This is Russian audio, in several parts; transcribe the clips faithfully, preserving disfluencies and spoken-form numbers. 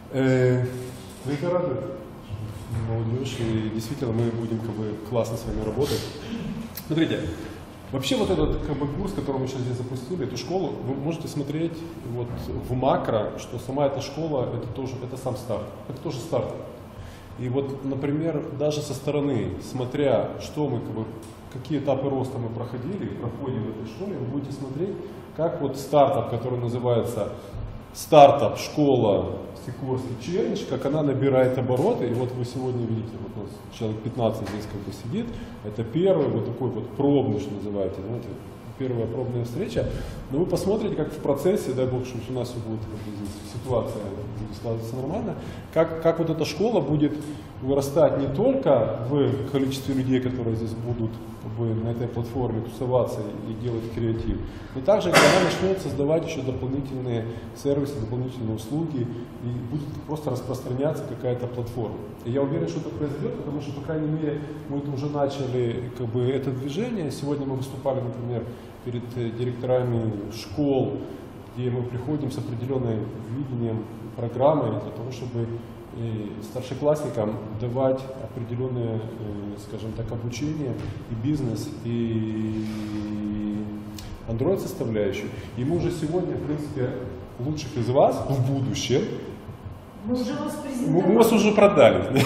Э, ну это радует, молодежь, и действительно мы будем как бы классно с вами работать. Смотрите, вообще вот этот как бы курс, который мы сейчас здесь запустили, эту школу, вы можете смотреть вот в макро, что сама эта школа, это тоже, это сам старт, это тоже старт. И вот, например, даже со стороны, смотря, что мы, как бы, какие этапы роста мы проходили, проходим в этой школе, вы будете смотреть, как вот стартап, который называется стартап, школа, Сикорский челлендж, как она набирает обороты. И вот вы сегодня видите, вот у нас человек пятнадцать здесь как бы сидит. Это первый вот такой вот пробный, что называете, знаете, первая пробная встреча. Но вы посмотрите, как в процессе, дай бог, что у нас все будет, как бы, здесь ситуация будет складываться нормально, как, как вот эта школа будет вырастать не только в количестве людей, которые здесь будут как бы, на этой платформе тусоваться и делать креатив, но также, когда она начнет создавать еще дополнительные сервисы, дополнительные услуги, и будет просто распространяться какая-то платформа. И я уверен, что это произойдет, потому что, по крайней мере, мы это уже начали как бы, это движение. Сегодня мы выступали, например, перед директорами школ, где мы приходим с определенным видением программы для того, чтобы и старшеклассникам давать определенное, скажем так, обучение и бизнес, и Android составляющую. И мы уже сегодня, в принципе, лучших из вас в будущем, мы, уже вас, мы, мы вас уже продали.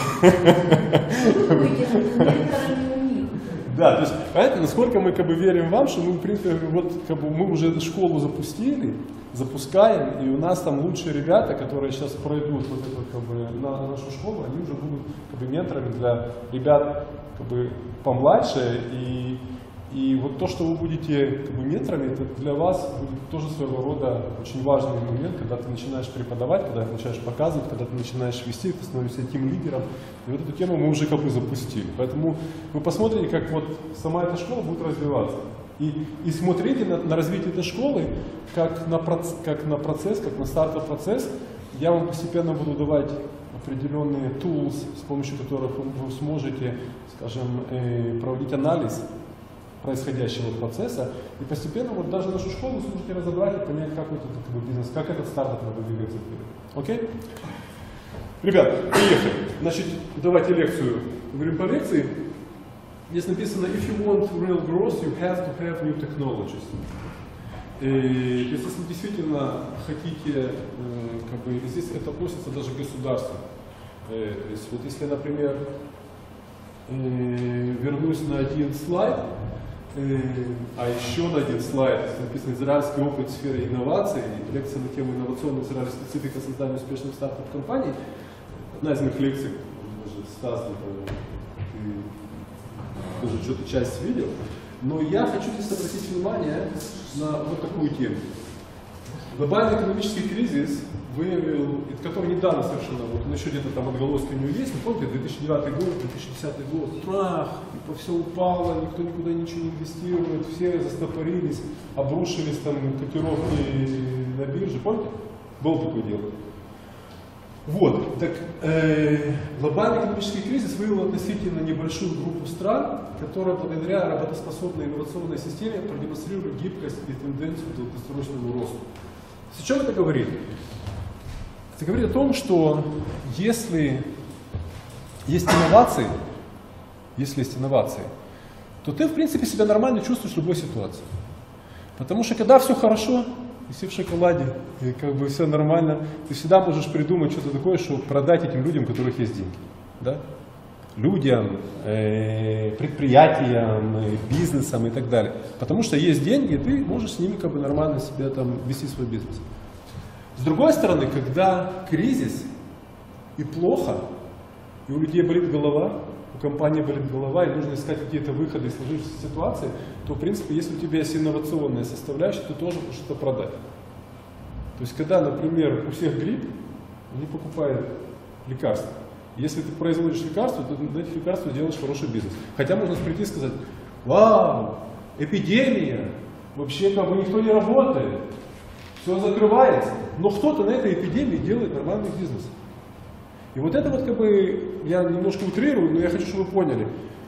Да, то есть, понятно, насколько мы как бы верим вам, что мы, в принципе, вот как бы мы уже школу запустили, запускаем, и у нас там лучшие ребята, которые сейчас пройдут вот эту, как бы, на, на нашу школу, они уже будут как бы менторами для ребят как бы помладше, и, и вот то, что вы будете как бы менторами, это для вас будет тоже своего рода очень важный момент, когда ты начинаешь преподавать, когда ты начинаешь показывать, когда ты начинаешь вести, ты становишься тим-лидером. И вот эту тему мы уже как бы запустили. Поэтому вы посмотрите, как вот сама эта школа будет развиваться. И, и смотрите на, на развитие этой школы как на, проц, как на процесс, как на стартовый процесс. Я вам постепенно буду давать определенные tools, с помощью которых вы сможете, скажем, э, проводить анализ происходящего процесса. И постепенно вот даже нашу школу вы сможете разобрать и понять, как вот этот как бы, бизнес, как этот стартап надо двигаться вперед. Окей? Ребят, приехали. Значит, давайте лекцию. Говорим по лекции. Здесь написано, if you want real growth, you have to have new technologies. И, то есть, если действительно хотите, как бы, здесь это относится даже к государству. То есть, вот если, например, вернусь на один слайд, а еще на один слайд написано «Израильский опыт в сфере инноваций», лекция на тему инновационной Израиля специфика создания успешных стартап-компаний. Одна из моих лекций, даже Стас, ты тоже что-то часть видел, но я хочу здесь обратить внимание на вот такую тему. Глобальный экономический кризис выявил, который недавно совершенно, вот он еще где-то там отголоски у него есть, но помните, две тысячи девятый год, две тысячи десятый год, страх, типа все упало, никто никуда ничего не инвестирует, все застопорились, обрушились там котировки на бирже, помните? Было такое дело. Вот, так э, глобальный экономический кризис выявил относительно небольшую группу стран, которые благодаря работоспособной инновационной системе продемонстрировали гибкость и тенденцию к долгосрочному росту. О чем это говорит? Это говорит о том, что если есть инновации, если есть инновации, то ты, в принципе, себя нормально чувствуешь в любой ситуации. Потому что когда все хорошо, и все в шоколаде, и как бы все нормально, ты всегда можешь придумать что-то такое, чтобы продать этим людям, у которых есть деньги. Да? Людям, э, предприятиям, э, бизнесам и так далее. Потому что есть деньги, и ты можешь с ними как бы нормально себе там вести свой бизнес. С другой стороны, когда кризис и плохо, и у людей болит голова, у компании болит голова, и нужно искать какие-то выходы из сложившейся ситуации, то, в принципе, если у тебя есть инновационная составляющая, ты тоже можешь это продать. То есть, когда, например, у всех грипп, они покупают лекарства. Если ты производишь лекарства, то на этих лекарствах делаешь хороший бизнес. Хотя можно прийти и сказать, вау, эпидемия, вообще как бы никто не работает, все закрывается. Но кто-то на этой эпидемии делает нормальный бизнес. И вот это вот как бы, я немножко утрирую, но я хочу, чтобы вы поняли.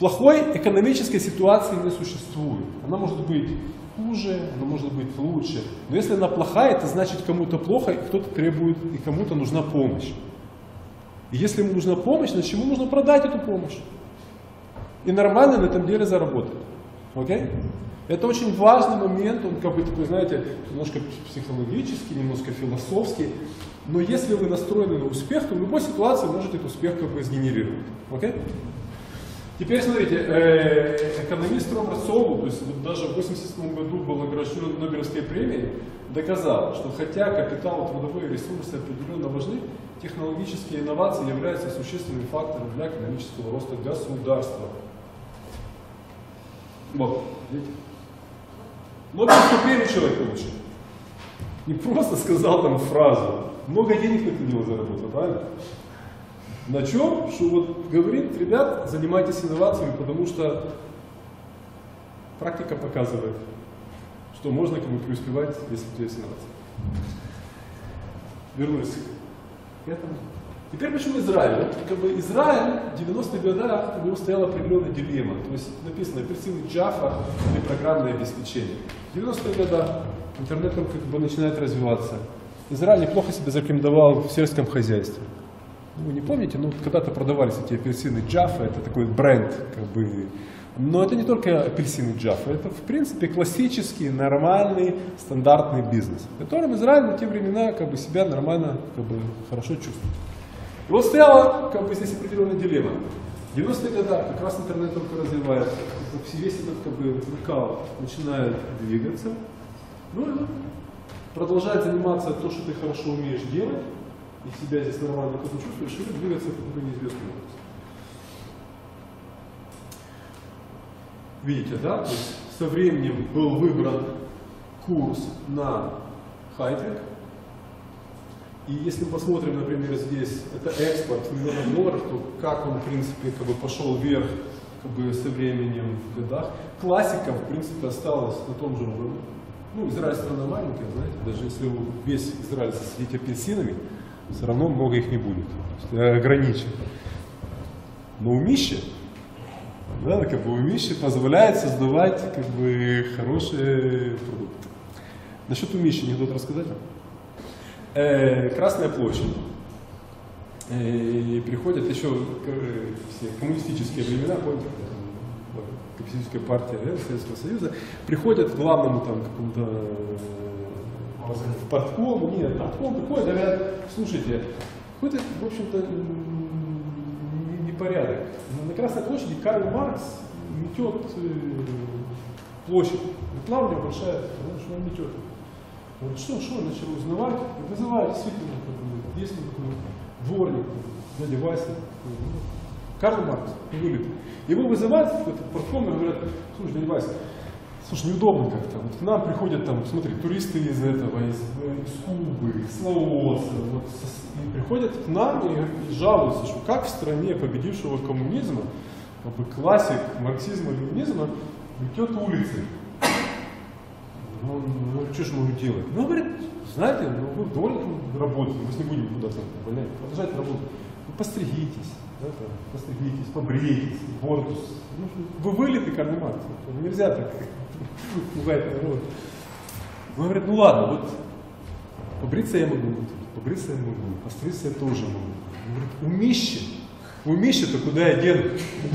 Плохой экономической ситуации не существует. Она может быть хуже, она может быть лучше. Но если она плохая, это значит кому-то плохо, и кто-то требует, и кому-то нужна помощь. И если ему нужна помощь, значит ему нужно продать эту помощь. И нормально на этом деле заработать. Окей? Это очень важный момент, он как бы такой, знаете, немножко психологический, немножко философский. Но если вы настроены на успех, то в любой ситуации можете этот успех как бы сгенерировать. Окей? Теперь смотрите, экономист Роберт Солу, то есть вот даже в восемьдесят седьмом году был награжден Нобелевской премией, доказал, что хотя капитал и трудовые ресурсы определенно важны, технологические инновации являются существенным фактором для экономического роста государства. Вот, видите? Нобелевскую премию человек получил. Не просто сказал там фразу, много денег на это дело заработал, правильно? На чем? Что вот говорит, ребят, занимайтесь инновациями, потому что практика показывает, что можно как бы преуспевать, если у тебя есть инновации. Вернусь к этому. Теперь почему Израиль? Вот, как бы Израиль в девяностые годы у него стояла определенная дилемма. То есть написано оперативный Java или программное обеспечение. В девяностые годы интернет как бы начинает развиваться. Израиль неплохо себя зарекомендовал в сельском хозяйстве. Вы не помните, но когда-то продавались эти апельсины Jaffa, это такой бренд, как бы. Но это не только апельсины Jaffa, это в принципе классический, нормальный, стандартный бизнес, в котором Израиль на те времена как бы себя нормально, как бы хорошо чувствует. И вот стояла как бы здесь определенная дилемма. В девяностые годы как раз интернет только развивается, весь этот как бы выкал начинает двигаться, ну и продолжать заниматься то, что ты хорошо умеешь делать, и себя здесь нормально как-то чувствуешь, и двигаться в неизвестную область. Видите, да? То есть со временем был выбран курс на хай-тек. И если мы посмотрим, например, здесь, это экспорт в миллионах долларов, то как он, в принципе, как бы пошел вверх как бы, со временем в годах. Классика, в принципе, осталась на том же уровне. Ну, Израиль страна маленькая, знаете, даже если весь Израиль засадить апельсинами, все равно много их не будет. Ограничен. Но умище, да, как бы умище позволяет создавать как бы хорошие продукты. Насчет умища анекдот рассказать вам? Э, Красная площадь. Э, и приходят еще э, все коммунистические времена, помните, коммунистическая партия э, Советского Союза, приходят к главному там какому-то в портком, нет, портком приходят, говорят, слушайте, какой-то, в общем-то, непорядок. На Красной площади Карл Маркс метет площадь. Метла у него большая, что он метет. Вот что, что начал узнавать, вызывает действительно, есть такой дворник, дядя Вася, Карл Маркс, вылет. Его вызывают в этот портком и говорят, слушай, дядя Вася, слушай, неудобно как-то. Вот к нам приходят там, смотри, туристы из этого, из, из Кубы, из Лаоса, вот, и приходят к нам и, и жалуются, что как в стране победившего коммунизма, как бы классик марксизма-ленинизма, метет улицы. Ну, ну что же могу делать? Ну, говорит, знаете, ну, вы вдвое работаете, мы не будем куда-то увольнять, продолжайте работать. Ну, постригитесь, да, там, постригитесь, побрейтесь, бороду. Ну, вы вылитый Карл Маркс, нельзя так пугать народ. Он говорит, ну ладно, вот побриться я могу, побриться я могу, постричься я тоже могу. Он говорит, умище, умище-то куда я дену?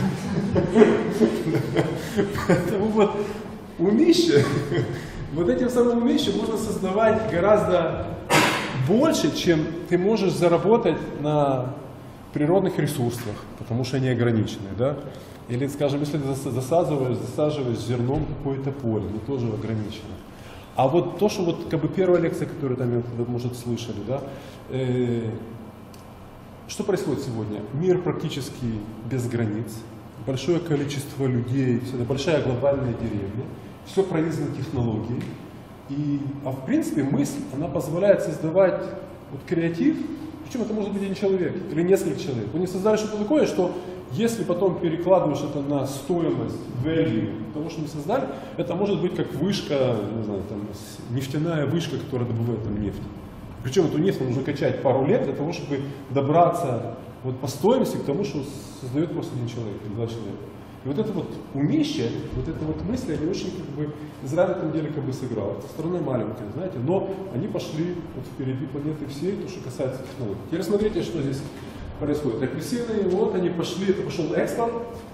Поэтому вот умище, вот этим самым умищем можно создавать гораздо больше, чем ты можешь заработать на природных ресурсах, потому что они ограничены, да? Или, скажем, если ты засаживаешь, засаживаешь зерном какое-то поле, ну тоже ограничено. А вот то, что вот как бы первая лекция, которую там, вы, может, слышали, да, э, что происходит сегодня? Мир практически без границ, большое количество людей, это большая глобальная деревня, все пронизано технологией. И, а в принципе мысль, она позволяет создавать вот, креатив, причем это может быть один человек или несколько человек. Они создали что-то такое, что если потом перекладываешь это на стоимость, value того, что мы создали, это может быть как вышка, не знаю, там, нефтяная вышка, которая добывает там нефть. Причем эту нефть нужно качать пару лет для того, чтобы добраться вот, по стоимости к тому, что создает просто один человек или два человека. И вот это вот умище, вот это вот мысли, они очень как бы, Израиль на этом деле как бы сыграл. Страна маленькая, знаете, но они пошли вот впереди планеты всей, то, что касается технологий. Теперь смотрите, что здесь происходит. Агрессивные, вот они пошли, это пошел экспорт,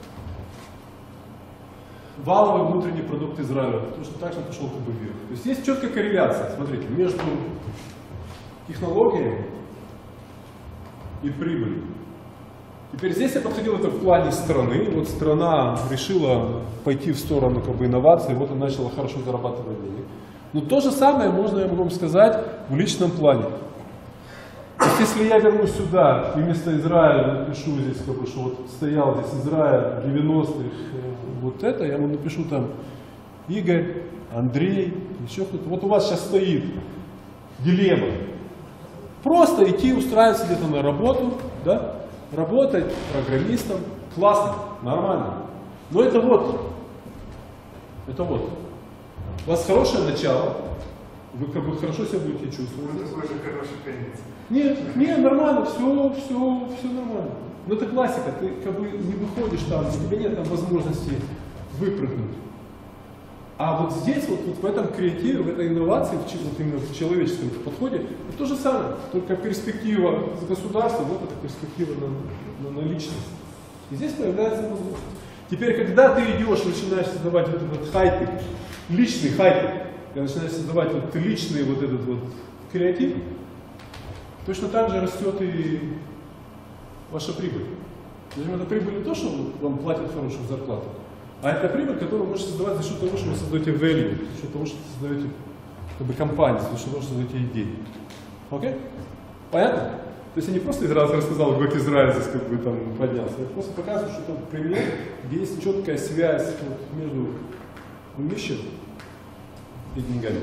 валовый внутренний продукт Израиля, точно так же пошел как бы вверх. То есть есть четкая корреляция, смотрите, между технологиями и прибылью. Теперь здесь я подходил это в плане страны. Вот страна решила пойти в сторону как бы, инноваций, вот она начала хорошо зарабатывать денег. Но то же самое можно, я могу вам сказать, в личном плане. То есть, если я вернусь сюда и вместо Израиля напишу здесь, как бы, что вот стоял здесь Израиль в девяностых, вот это, я вам напишу там Игорь, Андрей, еще кто-то. Вот у вас сейчас стоит дилемма. Просто идти устраиваться где-то на работу, да? Работать программистом, классно, нормально. Но это вот, это вот. У вас хорошее начало, вы как бы хорошо себя будете чувствовать. Ну, такой же хороший конец. Нет, нет, нормально, все, все, все нормально. Но это классика, ты как бы не выходишь там, у тебя нет там возможности выпрыгнуть. А вот здесь, вот, вот в этом креативе, в этой инновации, в, вот именно в человеческом подходе, это то же самое, только перспектива с государством, вот это перспектива на, на, на личность. И здесь появляется возможность. Теперь, когда ты идешь, начинаешь создавать вот этот хай-тек, личный хай-тек, когда начинаешь создавать вот личный вот этот вот креатив, точно так же растет и ваша прибыль. Причем эта прибыль не то, что вам платят хорошую зарплату, а это прибыль, которую вы можете создавать за счет того, что вы создаете value, за счет того, что вы создаете как бы, компанию, за счет того, что создаете идеи. Окей? Понятно? То есть я не просто раз рассказал, как Израиль здесь как бы там поднялся, я просто показываю, что там пример, где есть четкая связь вот, между умищем и деньгами.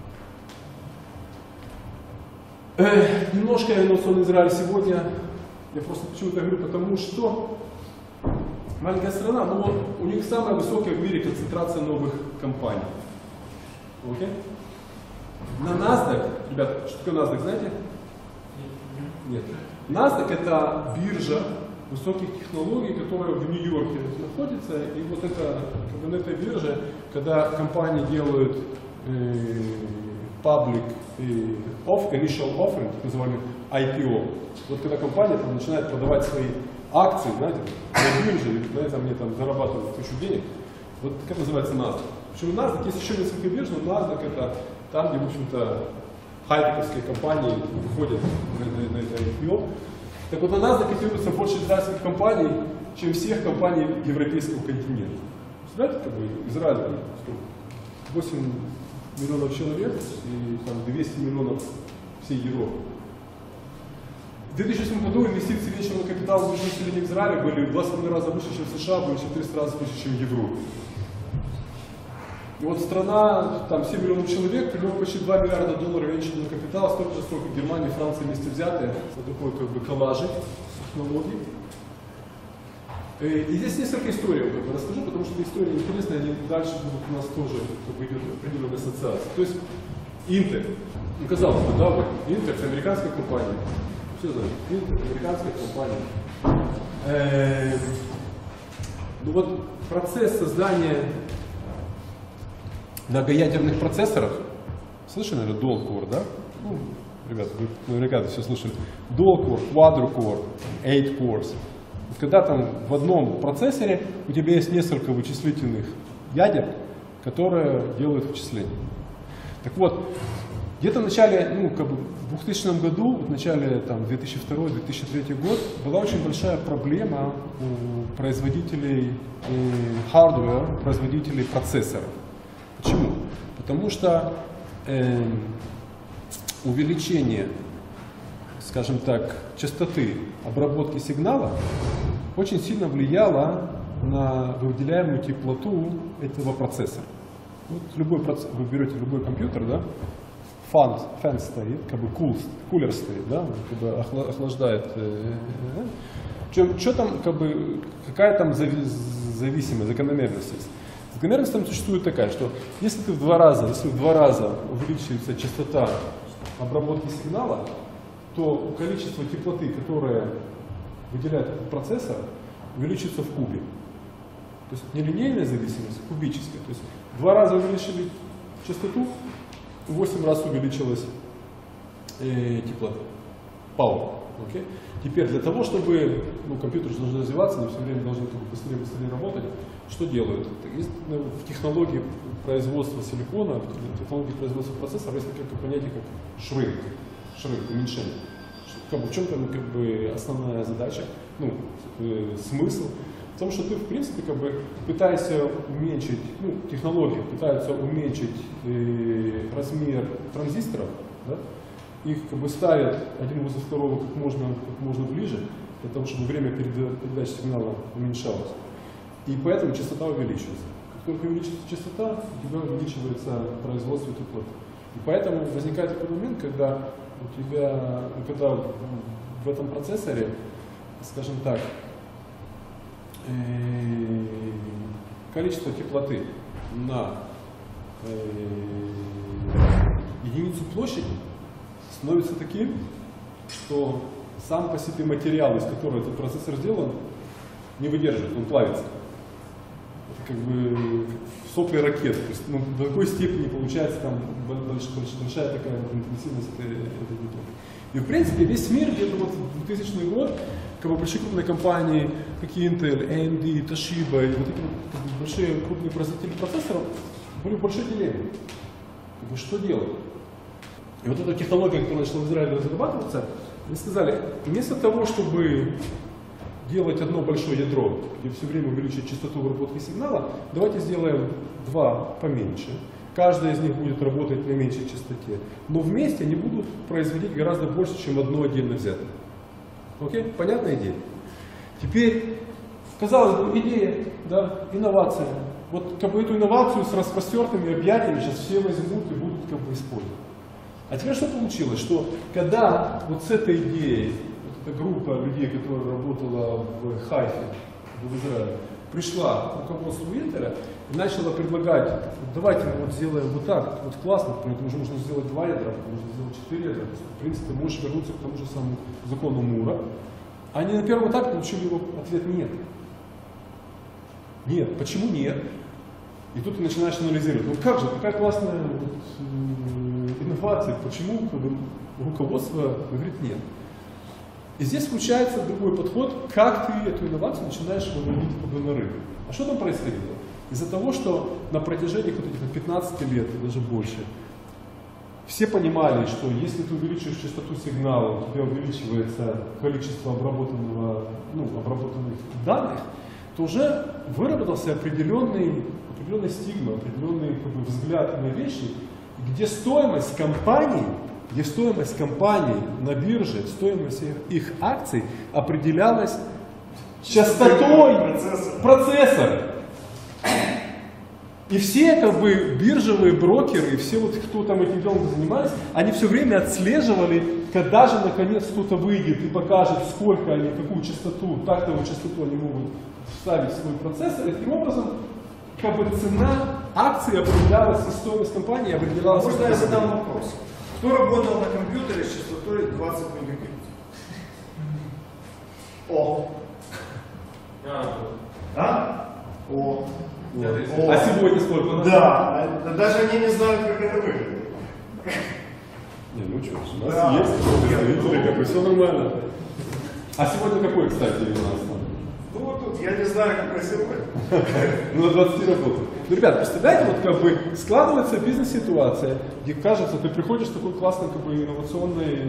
Эх, немножко я инновационный Израиль сегодня. Я просто почему-то говорю, потому что маленькая страна, но у них самая высокая в мире концентрация новых компаний. Окей? На NASDAQ, ребят, что такое NASDAQ, знаете? Нет. NASDAQ это биржа высоких технологий, которая в Нью-Йорке находится. И вот это, как бы на этой бирже, когда компании делают э, public и off, initial offering, так называемый ай пи о. Вот когда компания там, начинает продавать свои акции, знаете, на бирже, и на этом они там зарабатывают кучу денег. Вот как называется NASDAQ. Причем NASDAQ есть еще несколько бирж, но NASDAQ это там, где, в общем-то, хай-тековские компании выходят на, на, на это ай пи о. Так вот, на NASDAQ котируется больше израильских компаний, чем всех компаний европейского континента. Знаете, как бы Израиль, восемь миллионов человек и там, двести миллионов всей Европы. В две тысячи восьмом году инвестиции венчурного капитала в населения Израиля были в два с половиной раза выше, чем в США, больше в триста раз выше, чем в Европе. И вот страна, там семь миллионов человек, примерно почти два миллиарда долларов венчурного капитала, столько же, сколько Германия и Франция вместе взятые. Вот такой как бы коллажик технологий. И здесь несколько историй я как бы расскажу, потому что история интересная, они дальше будут у нас тоже как бы, идет определенная ассоциация. То есть Intel, ну казалось бы, да, вот Intel это американская компания. Все знают, Intel американская компания. Э-э- ну вот процесс создания многоядерных процессоров, слышали, наверное, dual-core, да? Ну, ребята, вы наверняка все слышали. Dual-core, quadra-core, eight cores. Когда там в одном процессоре у тебя есть несколько вычислительных ядер, которые делают вычисления. Так вот, где-то в начале, ну, как бы в двухтысячном году, в начале там, две тысячи второй — две тысячи третий год, была очень большая проблема у производителей hardware, производителей процессоров. Почему? Потому что э, увеличение, скажем так, частоты обработки сигнала очень сильно влияло на выделяемую теплоту этого процессора. Вот любой процесс, вы берете любой компьютер, да, фан, фэн стоит, как бы кул, кулер стоит, да, как бы охлаждает. Э, э, что там, как бы, какая там зависимость, закономерность есть? Закономерность там существует такая, что если ты в два раза, если в два раза увеличивается частота обработки сигнала, то количество теплоты, которое выделяет этот процессор, увеличится в кубе. То есть не линейная зависимость, а кубическая. То есть в два раза увеличили частоту, в восемь раз увеличилась э, теплота. Power. Okay? Теперь для того, чтобы ну, компьютер же должен развиваться, они все время должны быстрее-быстрее работать, что делают? Есть, ну, в технологии производства силикона, в технологии производства процессора есть такое понятие, как шринк, шринк, уменьшение. Как бы, в чем там как бы основная задача, ну, э, смысл? В том, что ты, в принципе, как бы пытаешься уменьшить, ну, технологии пытаются уменьшить э, размер транзисторов, да? Их как бы ставят один возле второго как можно, как можно ближе, для того, чтобы время передачи сигнала уменьшалось. И поэтому частота увеличивается. Как только увеличивается частота, у тебя увеличивается производство теплоты. И поэтому возникает такой момент, когда у тебя, когда в этом процессоре, скажем так, количество теплоты на единицу площади становится таким, что сам по себе материал, из которого этот процессор сделан, не выдерживает, он плавится. Это как бы сопли ракет. То есть, ну, до какой степени получается там большая, большая такая интенсивность этой, этой методы. И в принципе весь мир где-то вот в двухтысячный год, как бы большие крупные компании, как Intel, эй эм ди, Toshiba, и вот эти как бы, большие крупные производители процессоров были в большой дилемме. Как бы, что делать? И вот эта технология, которая начала в Израиле разрабатываться, они сказали, вместо того, чтобы делать одно большое ядро, где все время увеличить частоту выработки сигнала, давайте сделаем два поменьше. Каждая из них будет работать на меньшей частоте, но вместе они будут производить гораздо больше, чем одно отдельно взятое. Окей? Понятная идея? Теперь, казалось бы, идея, да, инновация. Вот как бы эту инновацию с распростертыми объятиями сейчас все возьмут и будут как бы использовать. А теперь что получилось? Что когда вот с этой идеей, вот эта группа людей, которая работала в Хайфе, в Израиле, пришла к руководству Intel и начала предлагать, давайте мы вот сделаем вот так, вот классно, поэтому уже можно сделать два ядра, можно сделать четыре ядра, в принципе можешь вернуться к тому же самому закону Мура. Они на первом этапе получили его ответ нет. Нет. Почему нет? И тут ты начинаешь анализировать, ну как же, такая классная вот, инновация, почему как бы, руководство говорит нет. И здесь включается другой подход, как ты эту инновацию начинаешь выводить как бы, на рынок. А что там происходило? Из-за того, что на протяжении вот этих пятнадцати лет, и даже больше, все понимали, что если ты увеличиваешь частоту сигнала, у тебя увеличивается количество обработанного, ну, обработанных данных, то уже выработался определенный, определенный стигма, определенный как бы, взгляд на вещи, где стоимость компаний, где стоимость компаний на бирже, стоимость их, их акций определялась частотой процессора. И все как бы биржевые брокеры, и все вот кто там этим делом занимались, они все время отслеживали, когда же наконец кто-то выйдет и покажет, сколько они, какую частоту, тактовую частоту они могут вставить в свой процессор. И таким образом как бы цена акций определялась, и стоимость компании определялась. Можно я задам вопрос? Кто работал на компьютере с частотой двадцать мегабит? О! А? О! А сегодня сколько? Да, даже они не знают, как это выглядит. Не, ну что, у нас да. Есть представители, как бы все нормально. А сегодня какой, кстати, у нас? Ну вот тут, я не знаю, какой сегодня. Ну на двадцати работает. Ну, ребят, представляете, вот как бы складывается бизнес-ситуация, где кажется, ты приходишь с такой классной, как бы, инновационной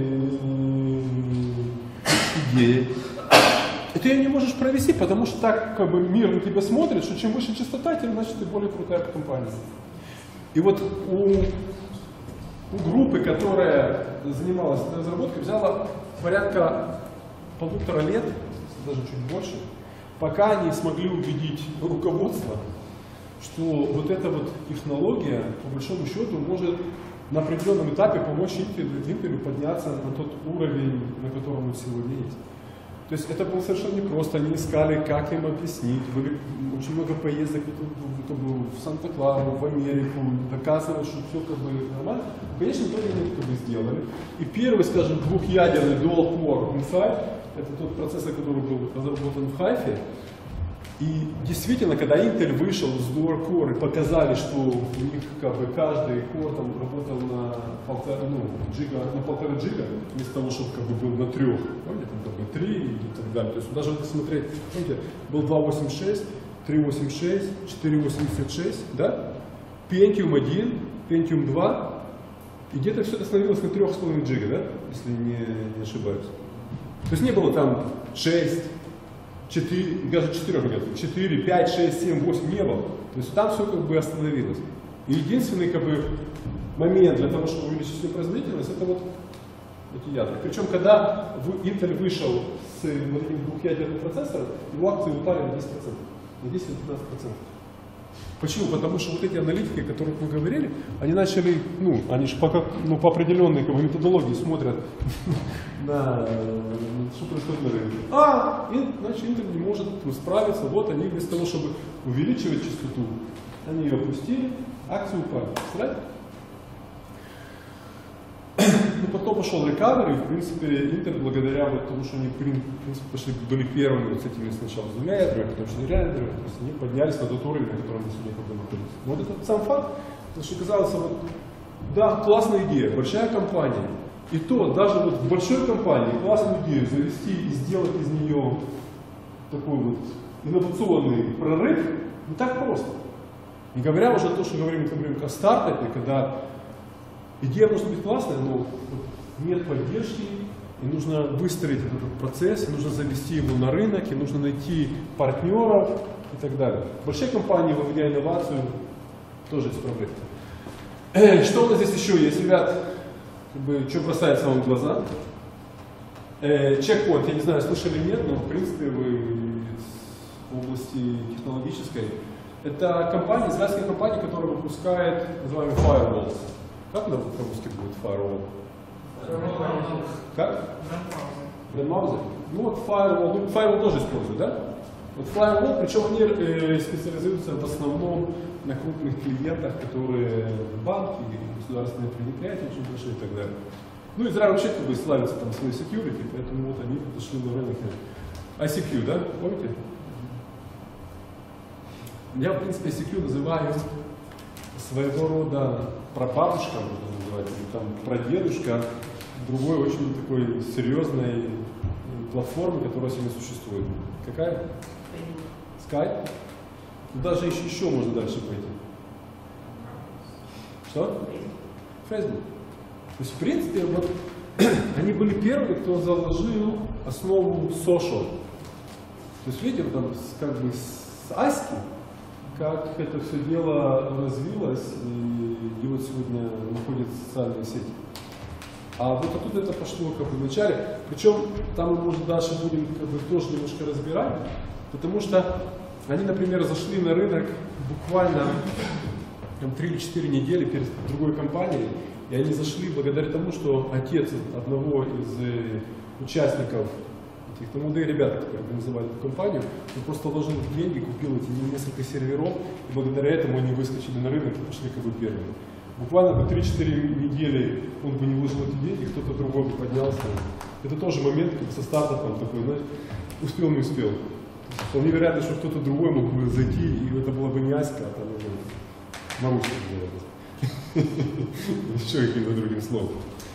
идеей, и ты ее не можешь провести, потому что так как бы мир на тебя смотрит, что чем выше частота, тем значит ты более крутая компания. И вот у, у группы, которая занималась этой разработкой, взяла порядка полутора лет, даже чуть больше, пока они смогли убедить руководство, что вот эта вот технология, по большому счету, может на определенном этапе помочь Intel подняться на тот уровень, на котором он сегодня есть. То есть это было совершенно непросто, они искали, как им объяснить, были очень много поездок как бы, в Санта-Клару, в Америку, доказывать, что все как бы нормально. В конечном итоге они это как бы сделали. И первый, скажем, двухъядерный Dual Core Insight, это тот процессор, который был разработан в Хайфе, И действительно, когда Intel вышел с Dual Core и показали, что у них как бы каждый core там работал на полтора, ну, джига, на полтора джига, вместо того, чтобы как бы был на трех, помните, там как бы три и так далее. То есть даже если смотреть, помните, был два восемьдесят шесть, три восемьдесят шесть, четыре восемьдесят шесть, да? Pentium один, Pentium два, и где-то все это становилось на трех с половиной джига, да? Если не, не ошибаюсь. То есть не было там шесть, четыре, даже четыре нет, четыре, пять, шесть, семь, восемь не было. То есть там все как бы остановилось. И единственный как бы момент для того, чтобы увеличить свою производительность, это вот эти ядра. Причем, когда Intel вышел с вот этим двухъядерным процессором, его акции упали на десять процентов. На десять-пятнадцать процентов. Почему? Потому что вот эти аналитики, о которых мы говорили, они начали, ну, они же по, ну, по определенной как бы, методологии смотрят на что происходит на рынке. А, и, значит, Intel не может ну, справиться. Вот они вместо того, чтобы увеличивать частоту, они ее опустили, акции упали. Представляете? Ну, потом пошел recovery, в принципе, Intel, благодаря вот тому, что они, в принципе, пошли, были первыми вот с этими сначала с двумя ядрами, потом четырьмя ядрами, то есть они поднялись на тот уровень, на котором мы сегодня как бы находимся. Но вот этот сам факт, потому что казалось, вот, да, классная идея, большая компания, и то, даже вот в большой компании классную идею завести и сделать из нее такой вот инновационный прорыв, не так просто. Не говоря уже то, что говорим, например, о стартапе, когда идея может быть классная, но нет поддержки, и нужно выстроить этот процесс, и нужно завести его на рынок, и нужно найти партнеров и так далее. Большие компании, выводя инновацию, тоже есть проблемы. Э, что у нас здесь еще есть, ребят? Как бы, что бросается вам в глаза? Э, Checkpoint, я не знаю, слышали или нет, но в принципе вы в области технологической. Это компания, израильская компания, которая выпускает, называемый firewalls. Как на по-русски будет firewall? Как? Grandmother. Ну вот firewall, ну, firewall тоже используют, да? Вот firewall, причем они э, специализируются в основном на крупных клиентах, которые банки, государственные предприятия, очень большие и так далее. Ну, Израиль вообще как бы славится там своей security, поэтому вот они подошли на рынок. ай си кью, да? Помните? Я, в принципе, ай си кью называю своего рода прабабушка, можно называть, или там прадедушка другой очень такой серьезной платформы, которая сегодня существует. Какая? Skype. Даже еще, еще можно дальше пойти. Что? Facebook. То есть, в принципе, вот они были первыми, кто заложил основу social. То есть, видите, там как бы с Аськи, как это все дело развилось, и где вот сегодня находятся социальные сети. А вот оттуда это пошло как бы в начале. Причем там мы, может, дальше будем как бы тоже немножко разбирать, потому что они, например, зашли на рынок буквально там, три или четыре недели перед другой компанией, и они зашли благодаря тому, что отец одного из э, участников этих, ну, молодые ребята, которые организовали эту компанию, он просто вложил деньги, купил эти несколько серверов, и благодаря этому они выскочили на рынок и пошли как бы первыми. Буквально по три-четыре недели он бы не вложил эти деньги, кто-то другой бы поднялся. Это тоже момент как со стартапом такой, знаешь, успел, не успел. Вполне вероятно, что кто-то другой мог бы зайти, и это была бы не Аська, а там уже Маруська, наверное. Еще каким-то другим словом.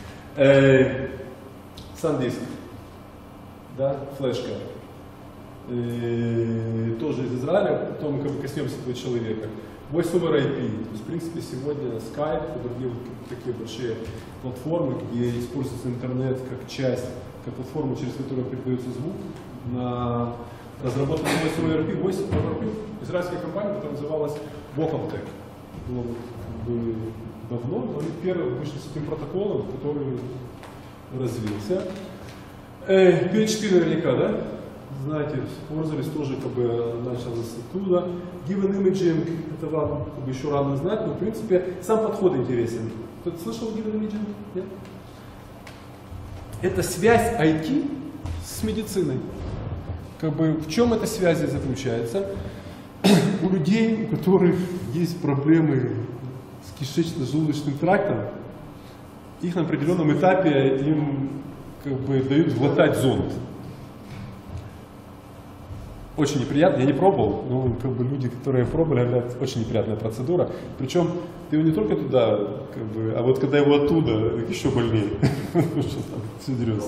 SanDisk. Да, флешка. Тоже из Израиля, потом как бы коснемся этого человека. Voice over ай пи. То есть, в принципе, сегодня Skype и другие вот такие большие платформы, где используется интернет как часть, как платформа, через которую передается звук, на разработку Voice over ай пи. Voice over ай пи израильская компания, которая называлась Vocaltech. Было вот, как бы давно, но они первые вышли с этим протоколом, который развился. Э, пи эйч пи наверняка, да? Знаете, пользовались тоже, как бы, началось оттуда. Given Imaging, это вам как бы, еще рано знать, но, в принципе, сам подход интересен. Кто-то слышал Given Imaging? Нет? Это связь ай ти с медициной. Как бы, в чем эта связь заключается? У людей, у которых есть проблемы с кишечно-желудочным трактом, их на определенном этапе им как бы, дают глотать зонд. Очень неприятно, я не пробовал, но как бы люди, которые пробовали, говорят, очень неприятная процедура. Причем ты его не только туда, как бы, а вот когда его оттуда, так еще больнее. Что там все дерется.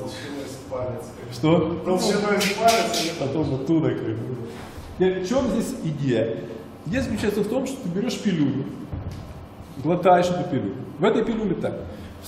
Что? Толщиной с палец. Потом оттуда как бы. В чем здесь идея? Идея заключается в том, что ты берешь пилюлю, глотаешь эту пилюлю. В этой пилюле так.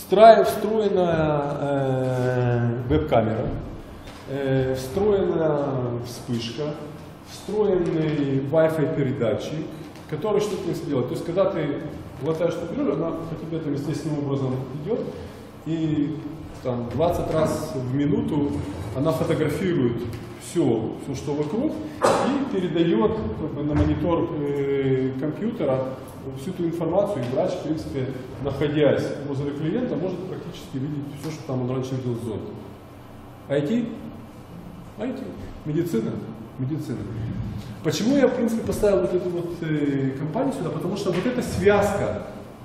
Встроена э, веб-камера, э, встроена вспышка, встроенный Wi-Fi передатчик, который что-то сделает. То есть, когда ты глотаешь эту пилюлю, она по тебе там естественным образом идет, и там, двадцать раз в минуту она фотографирует все, все что вокруг, и передает как бы, на монитор э, компьютера всю эту информацию, и врач, в принципе, находясь возле клиента, может практически видеть все, что там он раньше видел в зоне. ай ти? ай ти. Медицина? Медицина. Почему я, в принципе, поставил вот эту вот э, компанию сюда? Потому что вот эта связка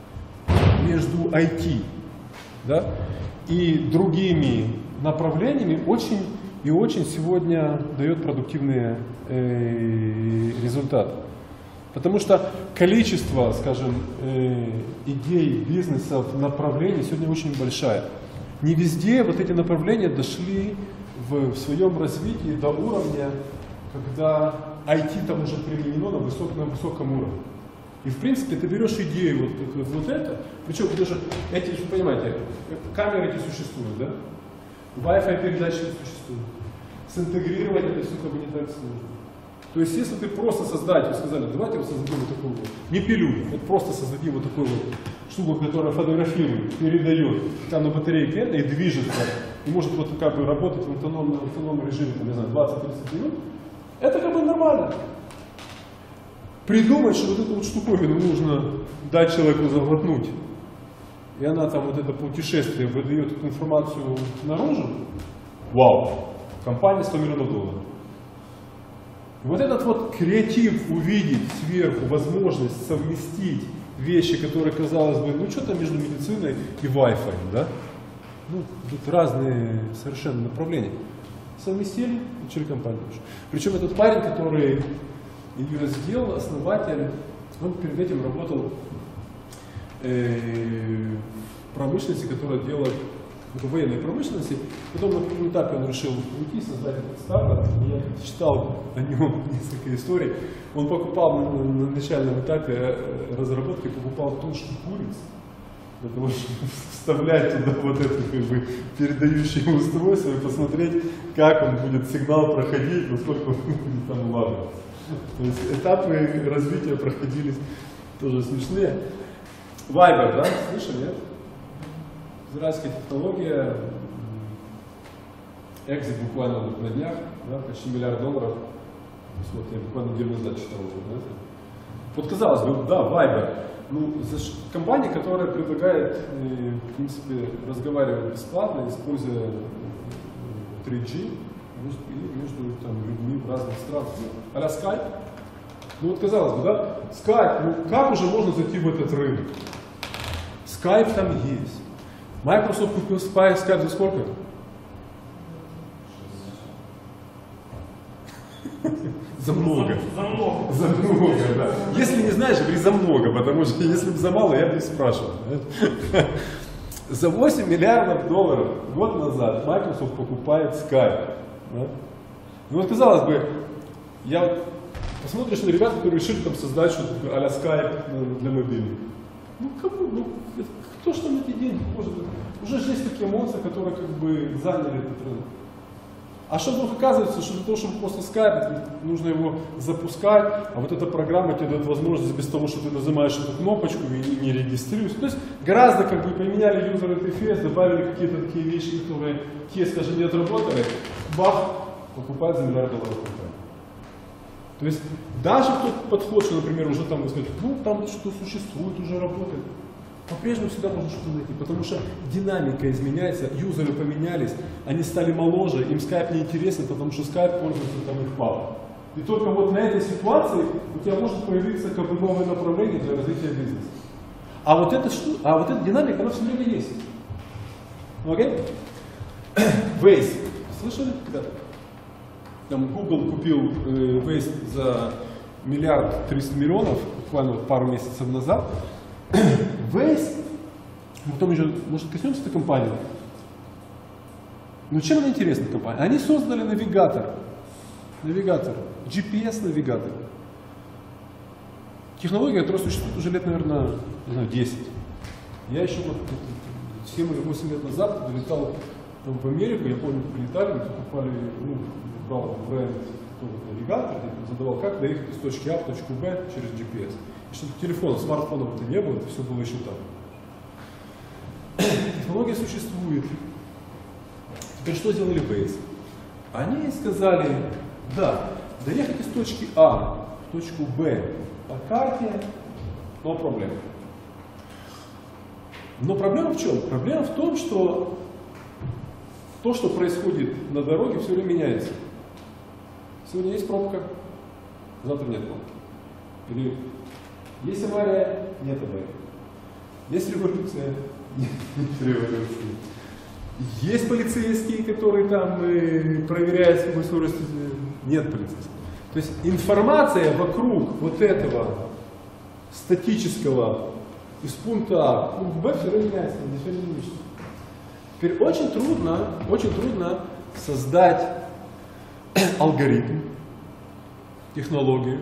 между ай ти, да, и другими направлениями очень и очень сегодня дает продуктивные э, результаты. Потому что количество, скажем, э, идей, бизнесов, направлений сегодня очень большое. Не везде вот эти направления дошли в, в своем развитии до уровня, когда ай ти там уже применено на, высок, на высоком уровне. И в принципе ты берешь идею вот, вот, вот это, причем даже эти, вы понимаете, камеры эти существуют, да? Wi-Fi передатчики существуют. Синтегрировать это все как бы не так сложно. То есть, если ты просто создать, вы сказали, давайте вот создадим вот такую вот, не пилюлю, вот просто создадим вот такую вот штуку, которая фотографирует, передает, там на батарейке это и движется, и может вот как бы работать в автономном, в автономном режиме, там, не знаю, двадцать-тридцать минут, это как бы нормально. Придумать, что вот эту вот штуковину нужно дать человеку заглотнуть, и она там вот это путешествие выдает эту информацию наружу, вау, компания сто миллионов долларов. Вот этот вот креатив увидеть сверху, возможность совместить вещи, которые, казалось бы, ну что-то между медициной и Wi-Fi, да? Ну, тут разные совершенно направления. Совместили, начали компанию. Причем этот парень, который ее сделал, основатель, он перед этим работал э, в промышленности, которая делает в военной промышленности. Потом на каком этапе он решил уйти, создать этот стартап. Я читал о нем несколько историй. Он покупал на, на начальном этапе разработки, покупал тушки куриц, для того, чтобы вставлять туда вот это как бы передающее устройство и посмотреть, как он будет сигнал проходить, насколько он будет там улавливаться. То есть этапы развития проходились тоже смешные. Viber, да? Слышали, нет? Израильская технология, экзит буквально вот на днях, да, почти миллиард долларов. Вот я буквально неделю назад читал. Да? Вот казалось бы, да, Viber, ну, компания, которая предлагает, в принципе, разговаривать бесплатно, используя три джи между, между там, людьми в разных странах. А-ля Skype. Ну вот казалось бы, да, Skype, ну как уже можно зайти в этот рынок? Skype там есть. Microsoft купил Skype за сколько? За много. За много. За много, да. Если не знаешь, говори за много, потому что если бы за мало, я бы не спрашивал. За восемь миллиардов долларов год назад Microsoft покупает Skype. Да? Ну вот казалось бы, я посмотришь на ребят, которые решили там создать что-то а-ля Skype для мобильных. Ну кому? Ну, кто что на эти деньги может? Уже же есть такие монстры, которые как бы заняли этот рынок. А что вдруг оказывается, что для того, чтобы после Skype нужно его запускать, а вот эта программа тебе дает возможность без того, что ты нажимаешь эту кнопочку и не регистрируешься. То есть гораздо как бы поменяли user interface, добавили какие-то такие вещи, которые те, скажем, не отработали, бах, покупают за миллиард долларов компанию. То есть даже тот подход, что, например, уже там, сказать, ну там что-то существует, уже работает, по-прежнему всегда можно что-то найти, потому что динамика изменяется, юзеры поменялись, они стали моложе, им Skype не интересен, потому что Skype пользуется там их папа. И только вот на этой ситуации у тебя может появиться как бы новое направление для развития бизнеса. А вот эта, а вот эта динамика, она все время есть. Окей? Okay? Waze. Слышали когда-то? Там Google купил э, Waze за миллиард триста миллионов, буквально вот пару месяцев назад. Waze, потом еще, может, коснемся этой компании? Ну чем она интересна, компания? Они создали навигатор, навигатор, джи пи эс-навигатор. Технология, которая существует уже лет, наверное, не знаю, десять. Я еще вот семь или восемь лет назад долетал там, в Америку, я помню, прилетали, мы покупали, ну, брал бренд навигатор, задавал, как доехать из точки А в точку Б через джи пи эс. И чтобы телефонов, смартфонов-то не было, это все было еще там. Технология существует. Теперь что сделали Waze? Они сказали, да, доехать из точки А в точку Б по карте, но проблема. Но проблема в чем? Проблема в том, что то, что происходит на дороге, все время меняется. Сегодня есть пробка, завтра нет пробки. Или есть авария, нет аварии. Есть революция, нет революции. Есть полицейские, которые там э, проверяют свою скорость, нет полицейских. То есть информация вокруг вот этого статического из пункта А в пункт Б все равно меняется, ничего не меняется. Теперь очень трудно, очень трудно создать алгоритм, технологию,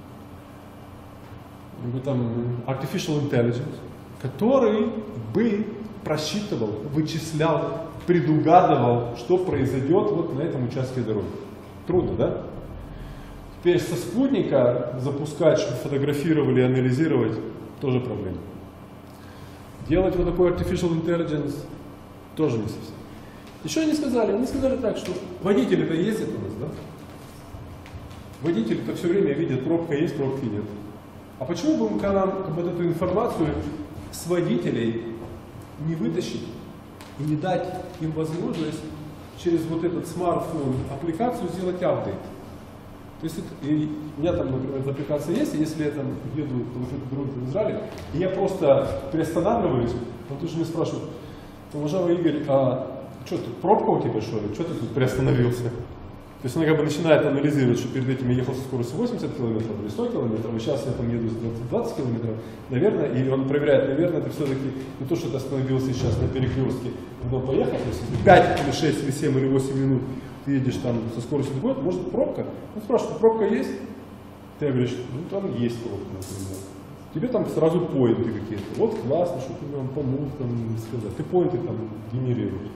там, artificial intelligence, который бы просчитывал, вычислял, предугадывал, что произойдет вот на этом участке дороги. Трудно, да? Теперь со спутника запускать, чтобы фотографировали и анализировать, тоже проблема. Делать вот такой artificial intelligence тоже не совсем. Еще они сказали, они сказали так, что водители-то ездят у нас, да? Водители-то все время видят, пробка есть, пробки нет. А почему бы мы нам вот эту информацию с водителей не вытащить и не дать им возможность через вот этот смартфон аппликацию сделать апдейт? То есть это, и у меня там, например, эта аппликация есть, и если я там еду по вот этой дороге в Израиле, и я просто приостанавливаюсь, он тут же меня спрашивает, уважаемый Игорь, а что тут, пробка у тебя что ли? Что ты тут приостановился? То есть она как бы начинает анализировать, что перед этим я ехал со скоростью восемьдесят километров или сто километров, и сейчас я там еду двадцать километров, наверное, и он проверяет, наверное, это все-таки не то, что ты остановился сейчас на перекрестке, но поехал, то есть пять или шесть или семь или восемь минут ты едешь там со скоростью такой, может пробка? Он спрашивает, пробка есть? Ты говоришь, ну там есть пробка, например. Тебе там сразу поинты какие-то. Вот классно, что ты нам помог там сказать. Ты поинты там генерируешь.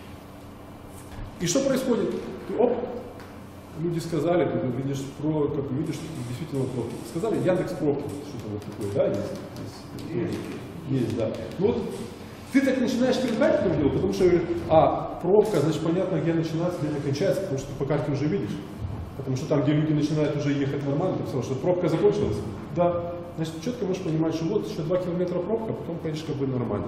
И что происходит? Ты, оп, люди сказали, ты видишь, про, как видишь, действительно пробки. Сказали, Яндекс пробки, что-то вот такое, да, есть? Есть, есть, да. Ну вот ты так начинаешь привыкать к этому делу, потому что, а, пробка, значит, понятно, где начинается, где она кончается, потому что ты по карте уже видишь. Потому что там, где люди начинают уже ехать нормально, ты сказал, что пробка закончилась, да. Значит, четко можешь понимать, что вот еще два километра пробка, а потом поедешь как бы нормально.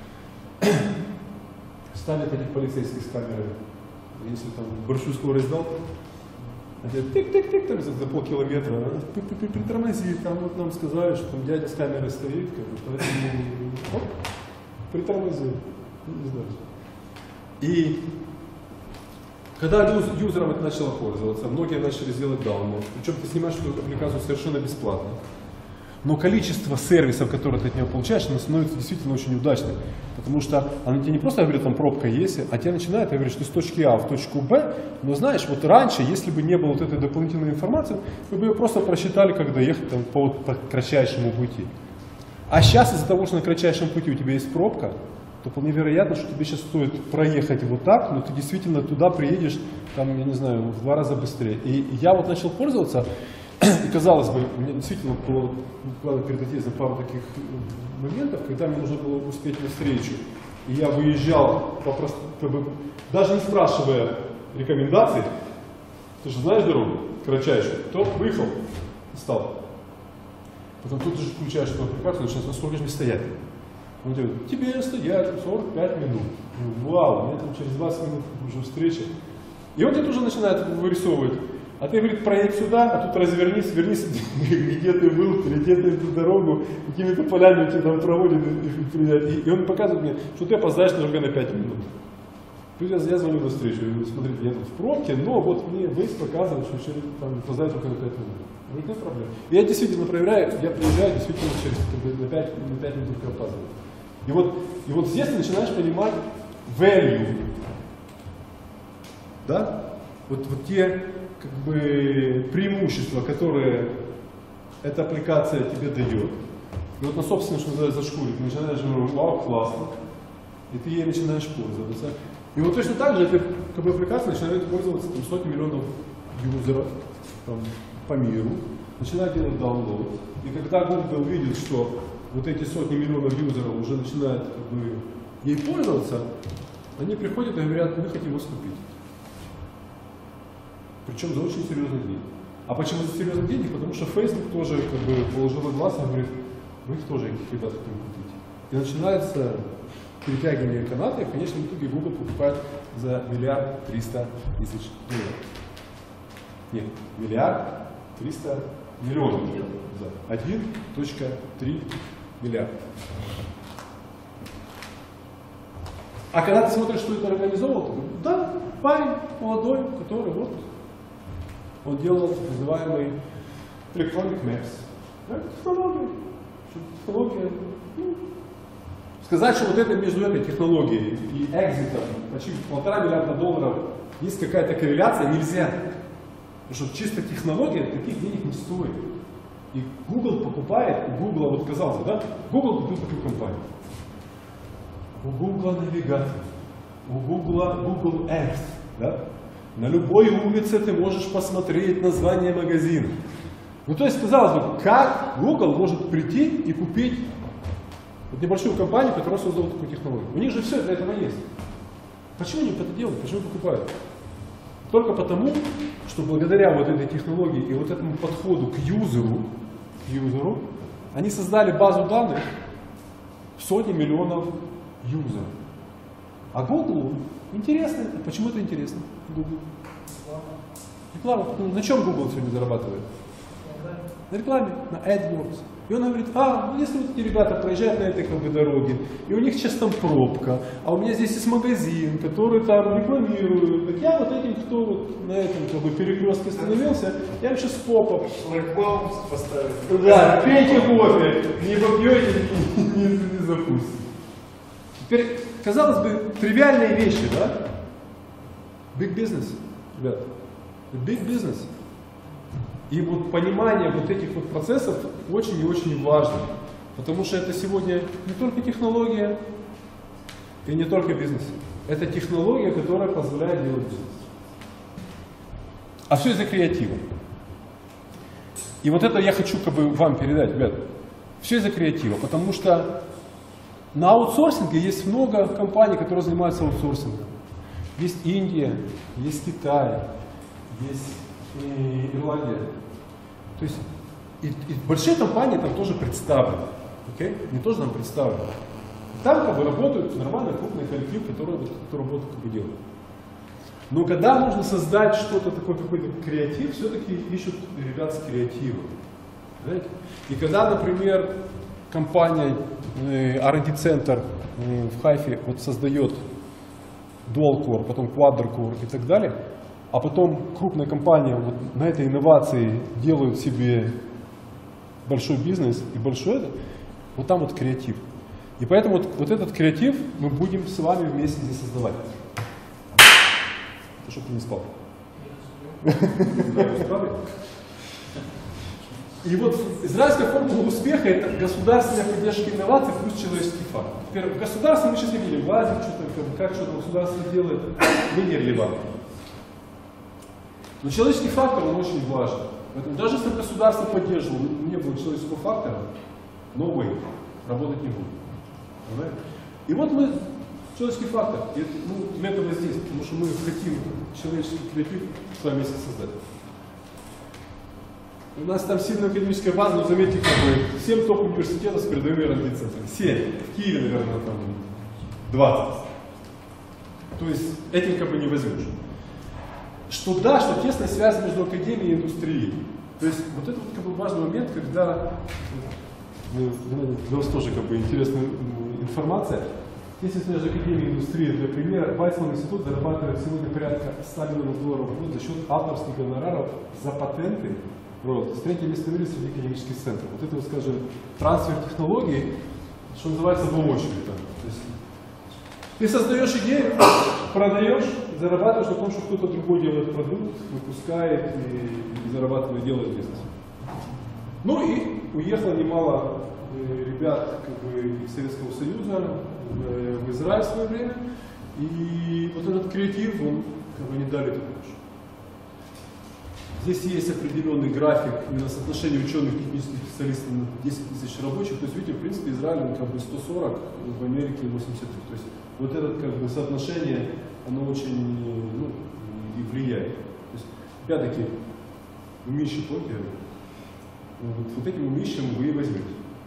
Ставят этих полицейских с камерой. Если там большую скорость дал, тик-тик-тик, там за полкилометра, притормози, там вот нам сказали, что там дядя с камерой стоит, как бы, поэтому оп, притормози, не знаю. И когда юз, юзерам это начало пользоваться, многие начали делать даунлоад. Причем ты снимаешь эту аппликацию совершенно бесплатно. Но количество сервисов, которые ты от него получаешь, оно становится действительно очень удачным. Потому что она тебе не просто говорит, там пробка есть, а тебе начинает говорить, что с точки А в точку Б. Но знаешь, вот раньше, если бы не было вот этой дополнительной информации, мы бы ее просто просчитали, как доехать там, по, по кратчайшему пути. А сейчас из-за того, что на кратчайшем пути у тебя есть пробка, то вполне вероятно, что тебе сейчас стоит проехать вот так, но ты действительно туда приедешь, там, я не знаю, в два раза быстрее. И я вот начал пользоваться. И казалось бы, у меня действительно было буквально перед отъездом пару таких моментов, когда мне нужно было успеть на встречу. И я выезжал, попрост, как бы, даже не спрашивая рекомендаций, ты же знаешь дорогу кратчайшую, то выехал и стал. Потом тут же включаешь эту аппликацию, начинаешь, сколько же мне стоять? Он говорит, тебе стоять сорок пять минут. Вау, у меня там через двадцать минут уже встреча. И он тебе тоже начинает вырисовывать. А ты, говорит, проедь сюда, а тут развернись, вернись, где ты был, где ты эту дорогу, какими-то полями тебя там проводят. И, и он показывает мне, что ты опоздаешь только на пять минут. Я звоню на встречу, и говорю, смотрите, я тут в пробке, но вот мне Waze показывает, что через, там, опоздает только на пять минут. Я говорю, нет проблем. Я действительно проверяю, я приезжаю, действительно через на пять, на пять минут только опаздываю. И вот, и вот здесь ты начинаешь понимать value. Да? Вот, вот те как бы, преимущества, которые эта аппликация тебе дает. И вот на собственном, что называется, шкуре, ты начинаешь говорить, вау, классно. И ты ей начинаешь пользоваться. И вот точно так же эта как бы, аппликация начинает пользоваться там, сотни миллионов юзеров там, по миру, начинает делать download. И когда Google видит, что вот эти сотни миллионов юзеров уже начинают как бы, ей пользоваться, они приходят и говорят, мы хотим вас купить. Причем за очень серьезные деньги. А почему за серьезные деньги? Потому что Facebook тоже как бы, положил глаз и говорит, мы их тоже этих ребят хотим купить. И начинается перетягивание каната, и в конечном итоге Google покупает за миллиард триста тысяч долларов. Нет, миллиард триста миллионов. Да. один целых три миллиарда. А когда ты смотришь, что это организовал, ты говоришь, да, парень молодой, который вот он делал так называемый Electronic Maps. Да, технология. Технология. Ну, сказать, что вот это между этой технологией и экзитом почти полтора миллиарда долларов есть какая-то корреляция, нельзя. Потому что чисто технология таких денег не стоит. И Google покупает, у Google, вот казалось бы, да, Google купил такую компанию. У Google навигатор, у Google Google Earth, да? На любой улице ты можешь посмотреть название магазина. Ну то есть, казалось бы, как Google может прийти и купить вот небольшую компанию, которая создала такую технологию? У них же все для этого есть. Почему они это делают? Почему покупают? Только потому, что благодаря вот этой технологии и вот этому подходу к юзеру, к юзеру они создали базу данных в сотни миллионов юзеров. А Google интересно. Почему это интересно? Google. Реклама. На чем Google сегодня зарабатывает? На рекламе, на AdWords. И он говорит, а, если вот эти ребята проезжают на этой как бы, дороге, и у них сейчас там пробка, а у меня здесь есть магазин, который там рекламирует, так я вот этим, кто вот на этом как бы, перекрестке остановился, я им сейчас поп-ап. Шлагбаум поставить. Да, пейте кофе, не попьете, не, не, не запустите. Теперь, казалось бы, тривиальные вещи, да? Big business, ребят. Big business. И вот понимание вот этих вот процессов очень и очень важно. Потому что это сегодня не только технология и не только бизнес. Это технология, которая позволяет делать бизнес. А все из-за креатива. И вот это я хочу как бы вам передать, ребят. Все из-за креатива. Потому что на аутсорсинге есть много компаний, которые занимаются аутсорсингом. Есть Индия, есть Китай, есть и Ирландия. То есть и, и большие компании там тоже представлены. Okay? Они тоже там представлены. Там как бы работают нормальные крупные коллективы, которые эту работу как бы делают. Но когда нужно создать что-то такое, какой-то креатив, все-таки ищут ребят с креативом. Знаете? И когда, например, компания э, ар энд ди-центр э, в Хайфе вот создает dual-core, потом quadra-core и так далее, а потом крупная компания вот на этой инновации делают себе большой бизнес и большой это, вот там вот креатив. И поэтому вот, вот этот креатив мы будем с вами вместе здесь создавать. Это чтобы ты не спал. И вот израильская формула успеха — это государственная поддержка инноваций плюс человеческий фактор. Теперь в государстве мы сейчас не видим, влазим, что-то, как что-то государство делает, мы не релевантны. Но человеческий фактор, он очень важен. Поэтому даже если государство поддерживало, не было человеческого фактора, no way, работать не будет. Понимаете? И вот мы, человеческий фактор, и это, ну, для этого здесь, потому что мы хотим человеческий креатив с вами вместе создать. У нас там сильная академическая база, но заметьте, как бы, семь топ-университетов с передовыми ар энд ди-центрами. семь. В Киеве, наверное, там двадцать. То есть этим как бы не возьмешь. Что да, что тесная связь между академией и индустрией. То есть вот это вот как бы важный момент, когда, ну, для вас тоже как бы интересная информация, Здесь, если даже Академия индустрии, для примера, Weizmann институт зарабатывает сегодня порядка ста миллионов долларов в год за счет авторских гонораров за патенты. Вот. С третье место в мире среди академических центров. Вот это, вот, скажем, трансфер технологий, что называется, в очередь. Да. То есть, ты создаешь идею, продаешь, зарабатываешь на том, что кто-то другой делает продукт, выпускает и, и зарабатывает, делает бизнес. Ну и уехало немало э, ребят как бы, из Советского Союза в, в Израиль в свое время. И вот этот креатив, он как бы не дали такого. Здесь есть определенный график именно соотношения ученых и технических специалистов на десять тысяч рабочих. То есть, видите, в принципе, Израиль он как бы сто сорок, в Америке восемьдесят три. То есть, вот это как бы соотношение, оно очень ну, и влияет. То есть, опять-таки, умищи покер, вот, вот этим умищем вы и возьмете.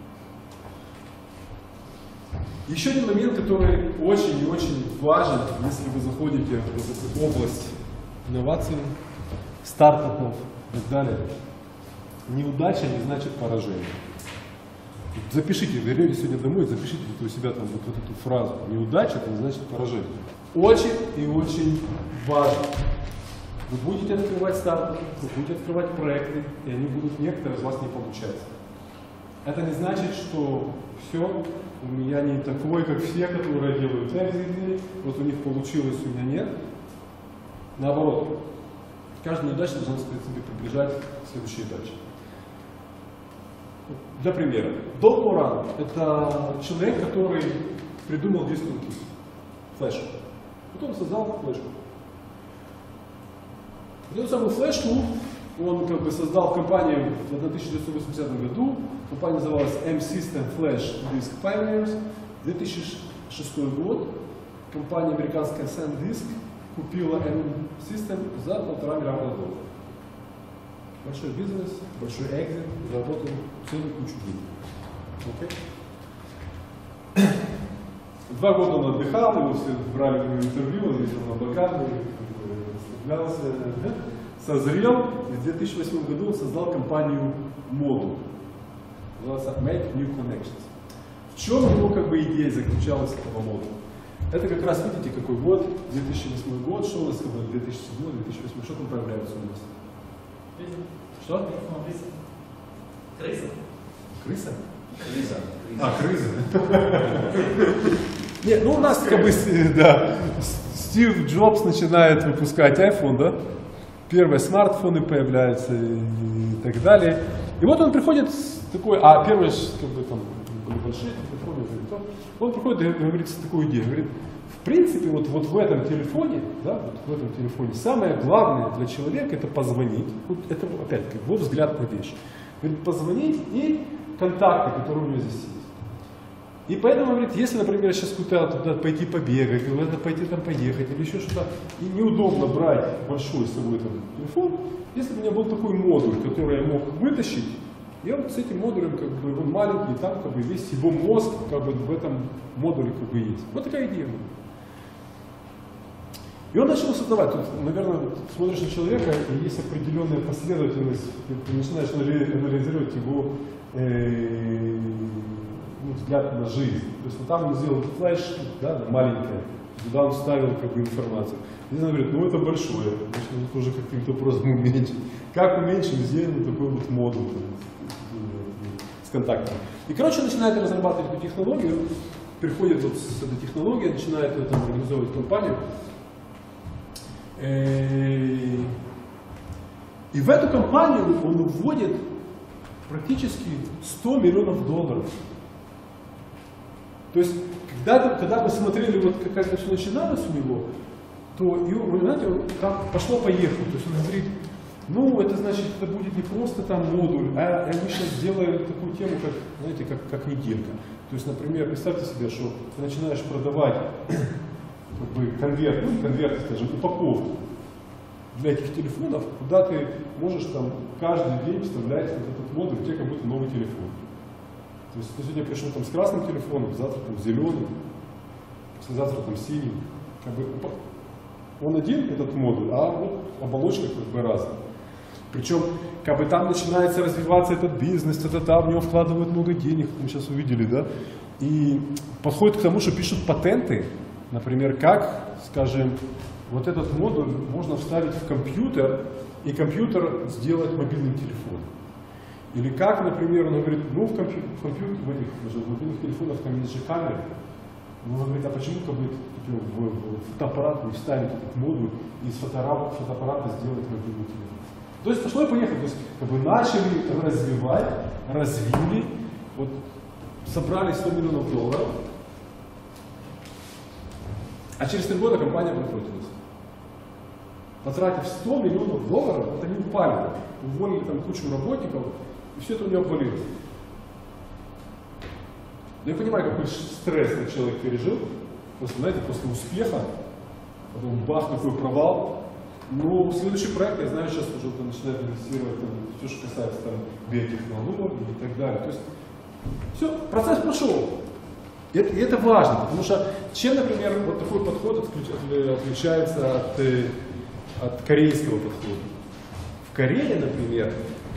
Еще один момент, который очень и очень важен, если вы заходите в эту область инноваций, стартапов и так далее. Неудача не значит поражение. Запишите, вернете сегодня домой, запишите у себя там вот, вот эту фразу. Неудача это не значит поражение. Очень и очень важно. Вы будете открывать стартапы, вы будете открывать проекты, и они будут, некоторые из вас не получаться. Это не значит, что все, у меня не такой, как все, которые делают экзиты, вот у них получилось, у меня нет. Наоборот. Каждая неудача должна нас, в принципе, приближать к следующей удаче. Для примера. Дон Моран – это человек, который придумал диск-руки, флешку. Потом создал флешку. Эту самую флешку он как бы создал компанию в тысяча девятьсот восьмидесятом году. Компания называлась M-System Flash Disk Pioneers. две тысячи шестой год. Компания американская SanDisk купила M-System за полтора миллиарда долларов. Большой бизнес, большой экзит, заработал целую кучу денег. Okay. Два года он отдыхал, его все брали в интервью, он ездил на блокаду, расслаблялся, да? Созрел, и в две тысячи восьмом году он создал компанию Model. Называется Make New Connections. В чем его как бы идея заключалась этого модуля? Это как раз, видите, какой год, две тысячи восьмой год, что у нас как бы две тысячи седьмой, две тысячи восьмой, что там появляется у нас? Что? Крыса. Крыса? Крыса. А, крыса. Нет, ну у нас как бы, да, Стив Джобс начинает выпускать iPhone, да? Первые смартфоны появляются и так далее. И вот он приходит с такой, а первые как бы там были большие телефоны, он приходит и говорит с такой идеей, говорит, в принципе, вот, вот в этом телефоне, да, вот в этом телефоне самое главное для человека это позвонить. Вот это опять-таки его взгляд на вещь. Говорит, позвонить и контакты, которые у него здесь есть. И поэтому, говорит, если, например, сейчас куда-то пойти побегать, или куда-то пойти там поехать, или еще что-то, и неудобно брать большой с собой там, телефон, если бы у меня был такой модуль, который я мог вытащить, я вот с этим модулем, как бы, он маленький, и там как бы весь его мозг как бы в этом модуле как бы есть. Вот такая идея. И он начал создавать. Тут, наверное, смотришь на человека, и есть определенная последовательность, ты начинаешь анализировать его э, ну, взгляд на жизнь. То есть вот там он сделал флеш, да, маленькая, туда он вставил как бы информацию. И он говорит, ну это большое, значит, нужно тоже каким-то образом уменьшить. Как уменьшим, сделаем такой вот модуль с контактами. И, короче, начинает разрабатывать эту технологию, приходит вот с этой технологией, начинает там организовывать компанию. И в эту компанию он вводит практически сто миллионов долларов. То есть, когда, когда вы смотрели, вот как это все начиналось у него, то, и, вы знаете, он там пошло-поехало. То есть он говорит, ну, это значит, это будет не просто там модуль, а мы сейчас сделаем такую тему, как, знаете, как, как неделька. То есть, например, представьте себе, что ты начинаешь продавать как бы конверт, ну, конверт, скажем, упаковку для этих телефонов, куда ты можешь там каждый день вставлять вот этот модуль, у тебя как будто новый телефон. То есть ты сегодня пришел там с красным телефоном, завтра там зеленым, послезавтра там синим. Как бы, он один, этот модуль, а вот оболочка как бы разная. Причем, как бы там начинается развиваться этот бизнес, это там, в него вкладывают много денег, мы сейчас увидели, да, и подходит к тому, что пишут патенты, например, как, скажем, вот этот модуль можно вставить в компьютер, и компьютер сделать мобильным телефоном. Или как, например, он говорит, ну в, компью в, компьютер, в, этих, в мобильных телефонах там есть же камеры. Он говорит, а почему как бы, в, в фотоаппарат не вставить этот модуль и из фотоаппарата, фотоаппарата сделать мобильный телефон? То есть пошло и поехало, то есть как бы начали развивать, развили, вот собрали сто миллионов долларов, а через три года компания банкротилась. Потратив сто миллионов долларов, вот они упали, уволили там кучу работников, и все это у него обвалилось. Я понимаю, какой стресс этот человек пережил, просто, знаете, после успеха, потом бах, такой провал. Ну, следующий проект, я знаю, сейчас уже там начинают инвестировать там, все, что касается там, биотехнологий и так далее. То есть, все, процесс прошел. И это, и это важно, потому что чем, например, вот такой подход отличается от от корейского подхода. В Корее, например,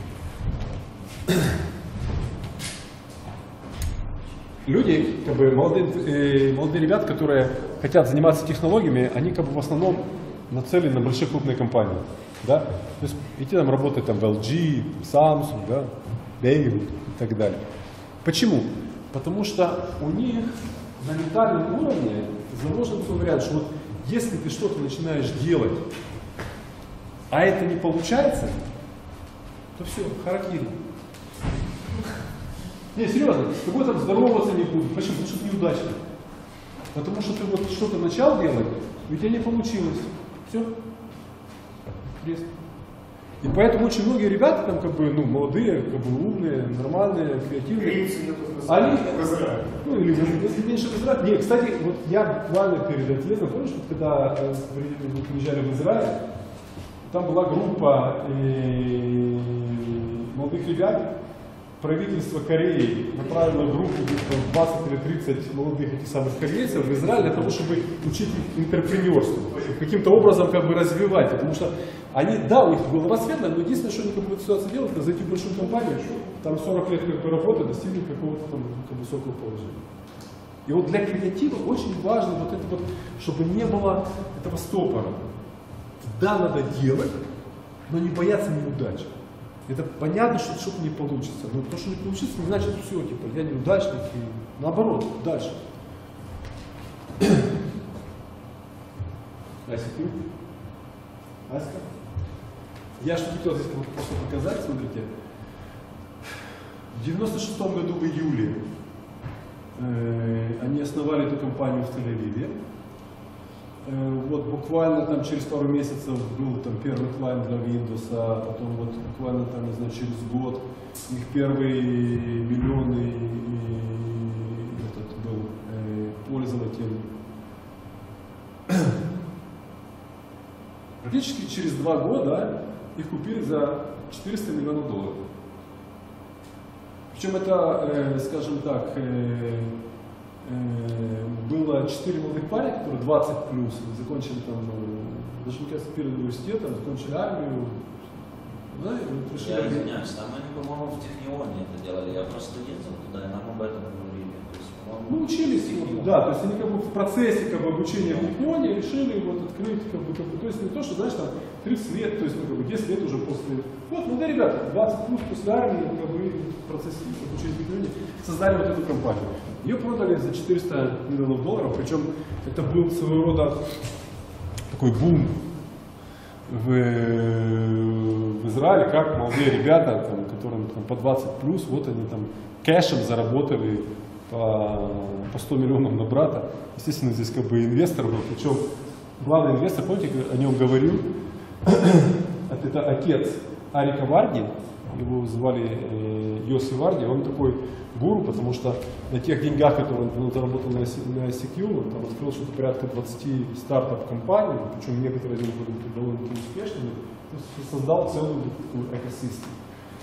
люди, как бы молодые, э, молодые ребята, которые хотят заниматься технологиями, они как бы в основном нацелены на большие крупные компании. Да? То есть идти там работать там, в эл джи, Samsung, да? Daewoo и так далее. Почему? Потому что у них на ментальном уровне заложен такой вариант, что вот если ты что-то начинаешь делать, а это не получается, то все, харакири. Не, серьезно, с тобой там здороваться не будут. Почему? Потому что ты неудачник. Потому что ты вот что-то начал делать, и у тебя не получилось. Все. Крест. И поэтому очень многие ребята, там, как бы, ну, молодые, как бы, умные, нормальные, креативные, они, ну, или если меньше в Израиле. Не, кстати, вот я буквально перед отъездом, помнишь, вот когда э, приезжали в Израиль, там была группа э, молодых ребят, правительство Кореи направило группу двадцать или тридцать молодых этих самых корейцев в Израиль для того, чтобы учить их интерпренерству, каким-то образом как бы развивать, потому что они, да, у них голова светлая, но единственное, что они как бы в этой ситуации делают, это зайти в большую компанию, там сорок лет как бы работы, достигнуть какого-то там как бы высокого положения. И вот для креатива очень важно вот это вот, чтобы не было этого стопора. Да, надо делать, но не бояться неудачи. Это понятно, что что-то не получится. Но то, что не получится, не значит, все, типа, я неудачник. И наоборот, дальше. Ася, ты? Аська? Я что хотел здесь просто показать, смотрите. В девяносто шестом году в июле э, они основали эту компанию в Тель-Авиве. Вот буквально там через пару месяцев был там первый клиент для Windows, а потом вот буквально там, не знаю, через год их первые миллионы этот был э, пользователь. Практически через два года их купили за четыреста миллионов долларов. Причем это, э, скажем так, э, было четыре молодых парня, которые двадцать плюс, закончили там, даже мне кажется, первый университет, там, закончили армию. Да, и я извиняюсь, там они, по-моему, в Технионе это делали, я просто ездил туда, и нам об этом говорили. То есть, ну, учились, вот, да, то есть они как бы в процессе как бы, обучения в Технионе решили вот открыть, как бы, как бы, то есть не то, что, знаешь, там тридцать лет, то есть ну, как бы десять лет уже после, вот, ну да, ребята, двадцать плюс после армии, как бы в процессе обучения в Технионе создали вот эту компанию. Ее продали за четыреста миллионов долларов, причем это был своего рода такой бум в, в Израиле, как молодые ребята, там, которым там, по двадцать плюс, вот они там кэшем заработали по, по сто миллионов на брата. Естественно, здесь как бы инвестор был, причем главный инвестор, помните, о нем говорил, это отец Арика Варди, его звали э, Йоси Варди, он такой гуру, потому что на тех деньгах, которые он заработал на, на ай си кью, он там открыл что-то порядка двадцати стартап-компаний, причем некоторые из них были довольно-таки успешными, то есть создал целую такую экосистему.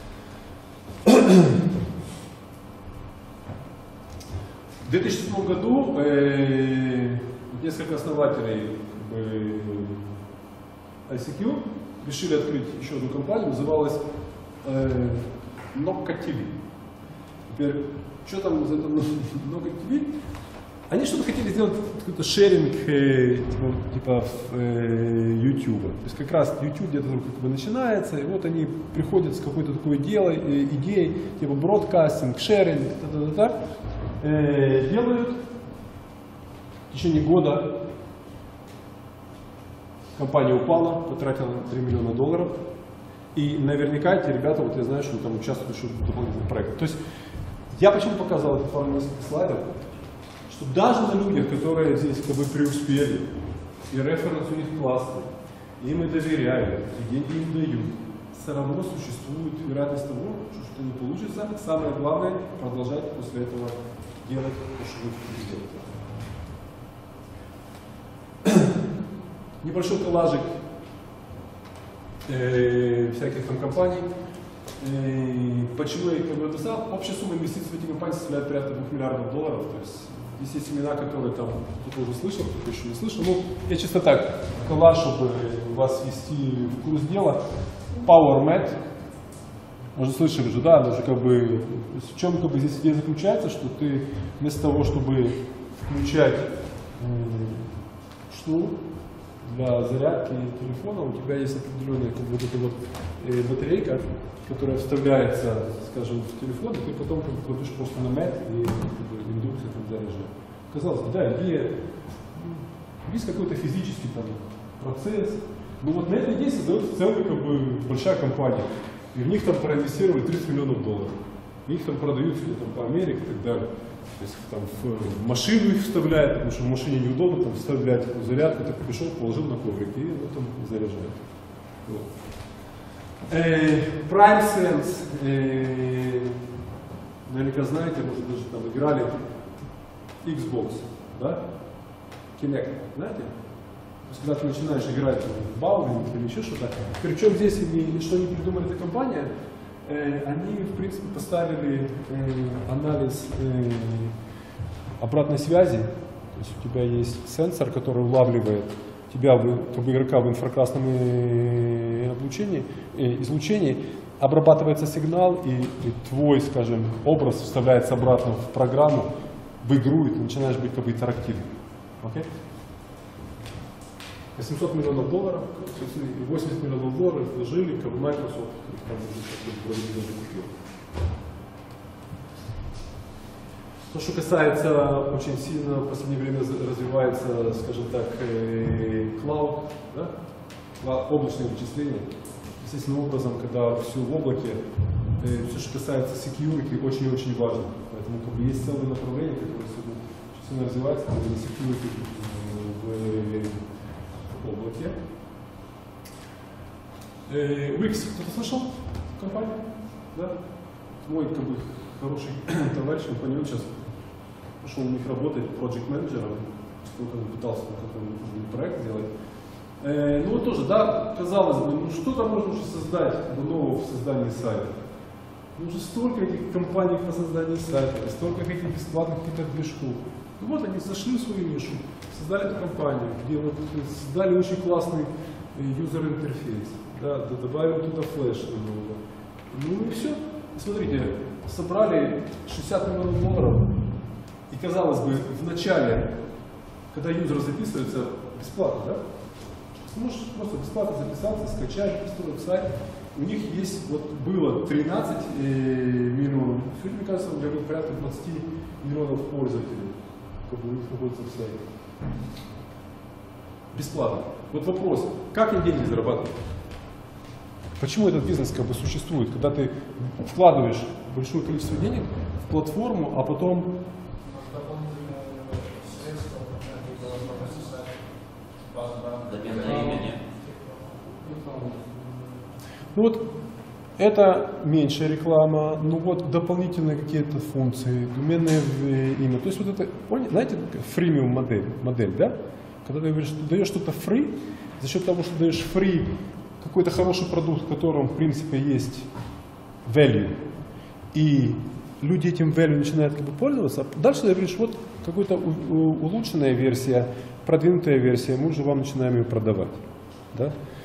В две тысячи седьмом году э, несколько основателей как бы, ай си кью решили открыть еще одну компанию, называлась э, Nokka ти ви. Теперь, что там за Nokka ти ви? Они что-то хотели сделать, какой-то шеринг э, типа, типа э, YouTube. То есть как раз YouTube где-то как бы начинается, и вот они приходят с какой-то такой делой, э, идеей, типа бродкастинг, шеринг, та-та-та-та, э, делают. В течение года компания упала, потратила три миллиона долларов. И наверняка эти ребята, вот я знаю, что там участвуют еще в дополнительных проектах. То есть я почему показал это пару нескольких слайдов, что даже на людях, которые здесь как бы преуспели, и референс у них классный, им и доверяют, и деньги им дают, все равно существует вероятность того, что что-то не получится. Самое главное — продолжать после этого делать то, что вы хотите сделать. Небольшой коллажик э, всяких там компаний. Э, почему я их написал? Общая сумма инвестиций в эти компании составляет порядка двух миллиардов долларов. То есть здесь есть имена, которые там кто-то уже слышал, кто-то еще не слышал. Ну, я чисто так, коллаж, чтобы вас ввести в курс дела. PowerMed. Может, слышали же, да, даже как бы, в чем как бы здесь идея заключается, что ты вместо того, чтобы включать шнур для зарядки телефона, у тебя есть определенная как бы, вот эта вот э, батарейка, которая вставляется, скажем, в телефон, и ты потом как бы, кладешь просто на мет и как бы, индукция там заряжает. Казалось бы, да, идея, есть какой-то физический там процесс, но вот на этой идее создается целая как бы, большая компания, и в них там проинвестировали тридцать миллионов долларов, и их там продают там, по Америке и так далее. То есть там в машину их вставляют, потому что в машине неудобно там вставлять такую зарядку, так пришел, положил на коврик и ну, там заряжает. Вот. Э, PrimeSense, э, наверняка знаете, может даже там играли Xbox, да? Kinect, знаете? То есть, когда ты начинаешь играть в Баулинг или еще что-то, причем здесь они, что они придумали эта компания, они, в принципе, поставили анализ обратной связи. То есть у тебя есть сенсор, который улавливает тебя, как бы игрока, в инфракрасном облучении, излучении, обрабатывается сигнал, и, и твой, скажем, образ вставляется обратно в программу, в игру, и ты начинаешь быть как бы интерактивным. Okay? восемьсот миллионов долларов, восемьдесят миллионов долларов вложили, как Microsoft, там уже даже купил. То, что касается, очень сильно в последнее время развивается, скажем так, клауд, да? Облачное вычисление. Естественным образом, когда все в облаке, все, что касается security, очень-очень важно. Поэтому как бы, есть целое направление, которое очень сильно развивается, это security в облаке. Wix, кто-то слышал компанию? Да? Мой как бы, хороший товарищ, он по нему сейчас пошел у них работать project менеджером, сколько он пытался какой-то проект сделать. Э, ну вот тоже, да, казалось бы, ну что там можно уже создать нового в создании сайта? Ну уже столько этих компаний по созданию сайта, столько этих бесплатных каких-то движков. Ну вот они зашли в свою нишу, создали эту компанию, где вот создали очень классный юзер-интерфейс, да, добавили туда флеш немного. Ну и все. И смотрите, собрали шестьдесят миллионов долларов, и казалось бы, в начале, когда юзер записывается, бесплатно, да? Сможешь просто бесплатно записаться, скачать, построить сайт. У них есть, вот было тринадцать э, миллионов, сегодня, мне кажется, уже порядка двадцать миллионов пользователей, как бы у них находится в сайте. Бесплатно. Вот вопрос, как они деньги зарабатывают? Почему этот бизнес как бы существует, когда ты вкладываешь большое количество денег в платформу, а потом доменное имя. ну вот это меньшая реклама, ну вот дополнительные какие-то функции, доменное имя. То есть вот это, знаете, фримиум модель, модель, да? Когда ты говоришь, что даешь что-то free, за счет того, что даешь free какой-то хороший продукт, в котором, в принципе, есть value, и люди этим value начинают как бы пользоваться, дальше ты говоришь, вот какая-то улучшенная версия, продвинутая версия, мы уже вам начинаем ее продавать. Да?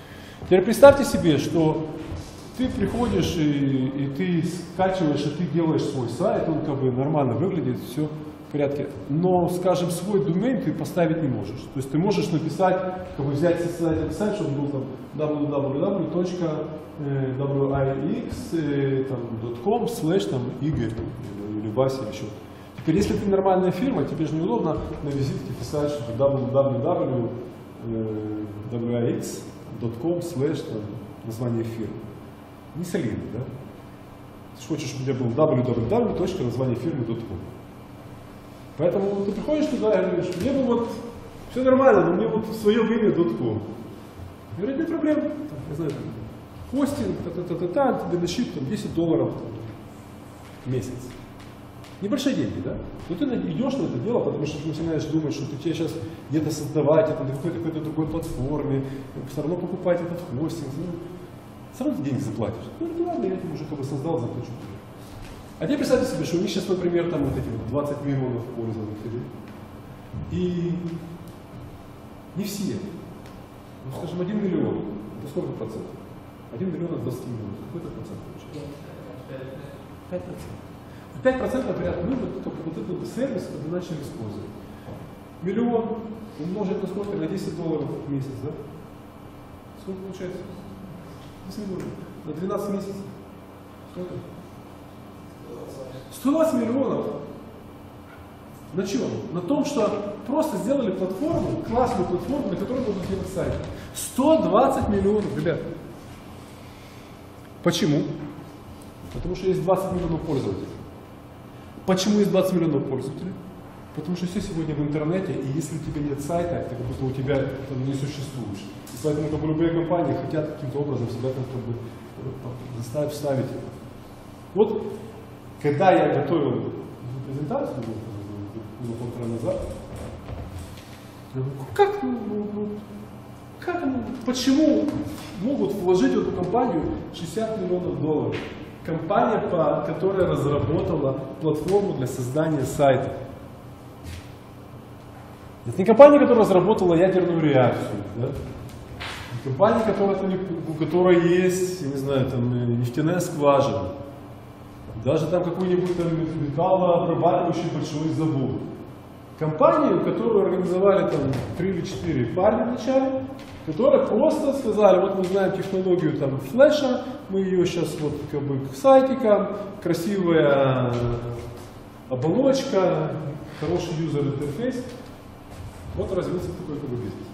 Теперь представьте себе, что ты приходишь и, и ты скачиваешь, и ты делаешь свой сайт, он как бы нормально выглядит, все в порядке. Но, скажем, свой домен ты поставить не можешь. То есть ты можешь написать, как бы взять сайт, сайт, чтобы был там дабл ю дабл ю дабл ю точка дабл ю ай икс точка ком слэш Игорь или Вася или еще. Теперь, если ты нормальная фирма, тебе же неудобно на визитке писать, что дабл ю дабл ю дабл ю точка дабл ю ай икс точка ком слэш название фирмы. Не солидно, да? Ты хочешь, чтобы у тебя был дабл ю дабл ю дабл ю точка название фирмы точка ком. Поэтому ты приходишь туда и говоришь, мне бы вот все нормально, но мне вот свое имя точка ком. Говорят, нет проблем. Там, я знаю, там, хостинг, та-та-та-та-та, тебе на счет там, десять долларов там, в месяц. Небольшие деньги, да? Но ты идешь на это дело, потому что ты начинаешь думать, что ты тебе сейчас где-то создавать это на какой-то какой-то другой платформе, все равно покупать этот хостинг. Ну, все равно ты деньги заплатишь. Ну, ладно, я этим уже как бы создал, заплачу. А теперь представьте себе, что у них сейчас, например, там вот эти вот двадцать миллионов пользователей. И не все. Ну, скажем, один миллион. Это сколько процентов? один миллион от двадцати миллионов. Какой-то процент получается? пять процентов. пять процентов говорят, мы вот, вот этот сервис как бы начали использовать. Миллион умножить на сколько? На десять долларов в месяц, да? Сколько получается? десять миллионов. На двенадцать месяцев. Сколько? сто двадцать миллионов. На чем? На том, что просто сделали платформу, классную платформу, на которой будут делать сайт. сто двадцать миллионов, ребят. Почему? Потому что есть двадцать миллионов пользователей. Почему есть двадцать миллионов пользователей? Потому что все сегодня в интернете, и если у тебя нет сайта, это как будто у тебя там не существуешь. И поэтому как бы, любые компании хотят каким-то образом себя там, как бы, заставить вставить. Вот, когда я готовил презентацию, было полтора назад, я говорю, как, ну, ну, как, ну, почему могут вложить в эту компанию шестьдесят миллионов долларов? Компания, по, которая разработала платформу для создания сайта. Это не компания, которая разработала ядерную реакцию. Да? Не компания, которая, у которой есть, я не знаю, там, нефтяная скважина. Даже там какой-нибудь там металлообрабатывающий большой завод. Компанию, которую организовали там три или четыре парня вначале, которые просто сказали, вот мы знаем технологию там флеша, мы ее сейчас вот как бы к сайтикам, красивая оболочка, хороший юзер интерфейс. Вот развился такой как бы бизнес.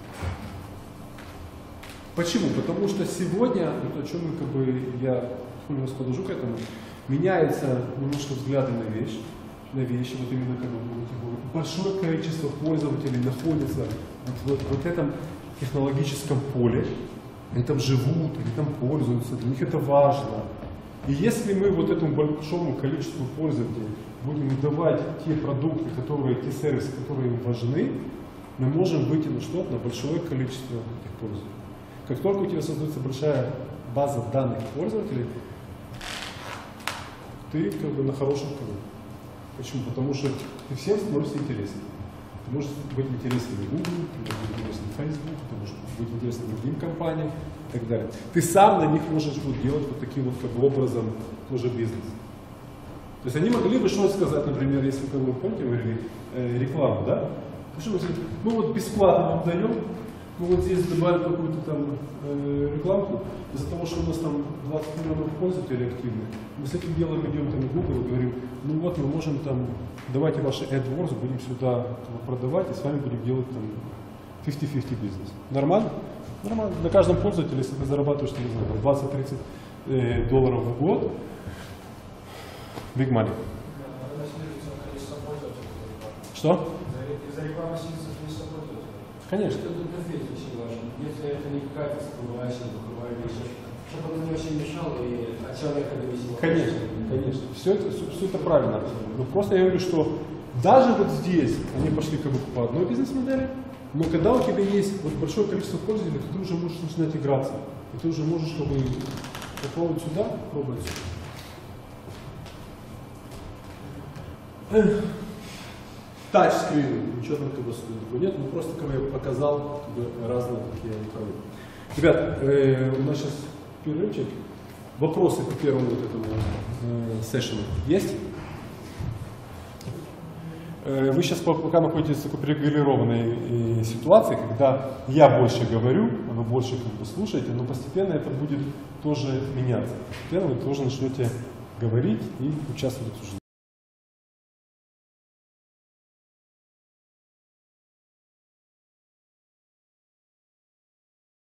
Почему? Потому что сегодня, вот о чем мы как бы я немножко подложу к этому, меняется немножко взгляды на вещь, на вещи, вот именно как бы большое количество пользователей находится вот, вот, вот этом технологическом поле, они там живут, они там пользуются, для них это важно. И если мы вот этому большому количеству пользователей будем давать те продукты, которые, те сервисы, которые им важны, мы можем выйти на что? На большое количество этих пользователей. Как только у тебя создается большая база данных пользователей, ты как бы на хорошем коне. Почему? Потому что ты всем становишься интересен. Ты можешь быть интересен Google, ты можешь быть интересен Facebook, ты можешь быть интересен другим компаниям и так далее. Ты сам на них можешь вот делать вот таким вот как бы образом тоже бизнес. То есть они могли бы что сказать, например, если вы помните, мы говорили э, рекламу, да? Мы вот бесплатно вам даем, мы вот здесь добавили какую-то там э, рекламку, из-за того, что у нас там двадцать миллионов пользователей активны, мы с этим делом идем там в Google и говорим, ну вот мы можем там, давайте ваши AdWords будем сюда продавать и с вами будем делать там пятьдесят на пятьдесят бизнес. Нормально? Нормально. На каждом пользователе, если ты зарабатываешь, не знаю, двадцать-тридцать э, долларов в год, big money. Что? За рекламу снится количество пользователей. Конечно. Это интерфейс очень важен. Если это не какая-то скрывающая, духовая вещь, чтобы она не очень мешала и от человека довисела. Конечно, конечно. Все это, все это правильно. Но просто я говорю, что даже вот здесь они пошли как бы по одной бизнес-модели, но когда у тебя есть вот большое количество пользователей, ты уже можешь начинать играться. И ты уже можешь как бы попробовать сюда, пробовать сюда. Тачскрин, ничего там как бы нет, ну просто как бы я показал как бы, разные такие управления. Ребят, э, у нас сейчас перерывчик. Вопросы по первому вот этому э, сессиону есть? Э, вы сейчас пока находитесь в такой привилегированной э, ситуации, когда я больше говорю, а вы больше как бы слушаете, но постепенно это будет тоже меняться. Постепенно вы тоже начнете говорить и участвовать в обсуждении.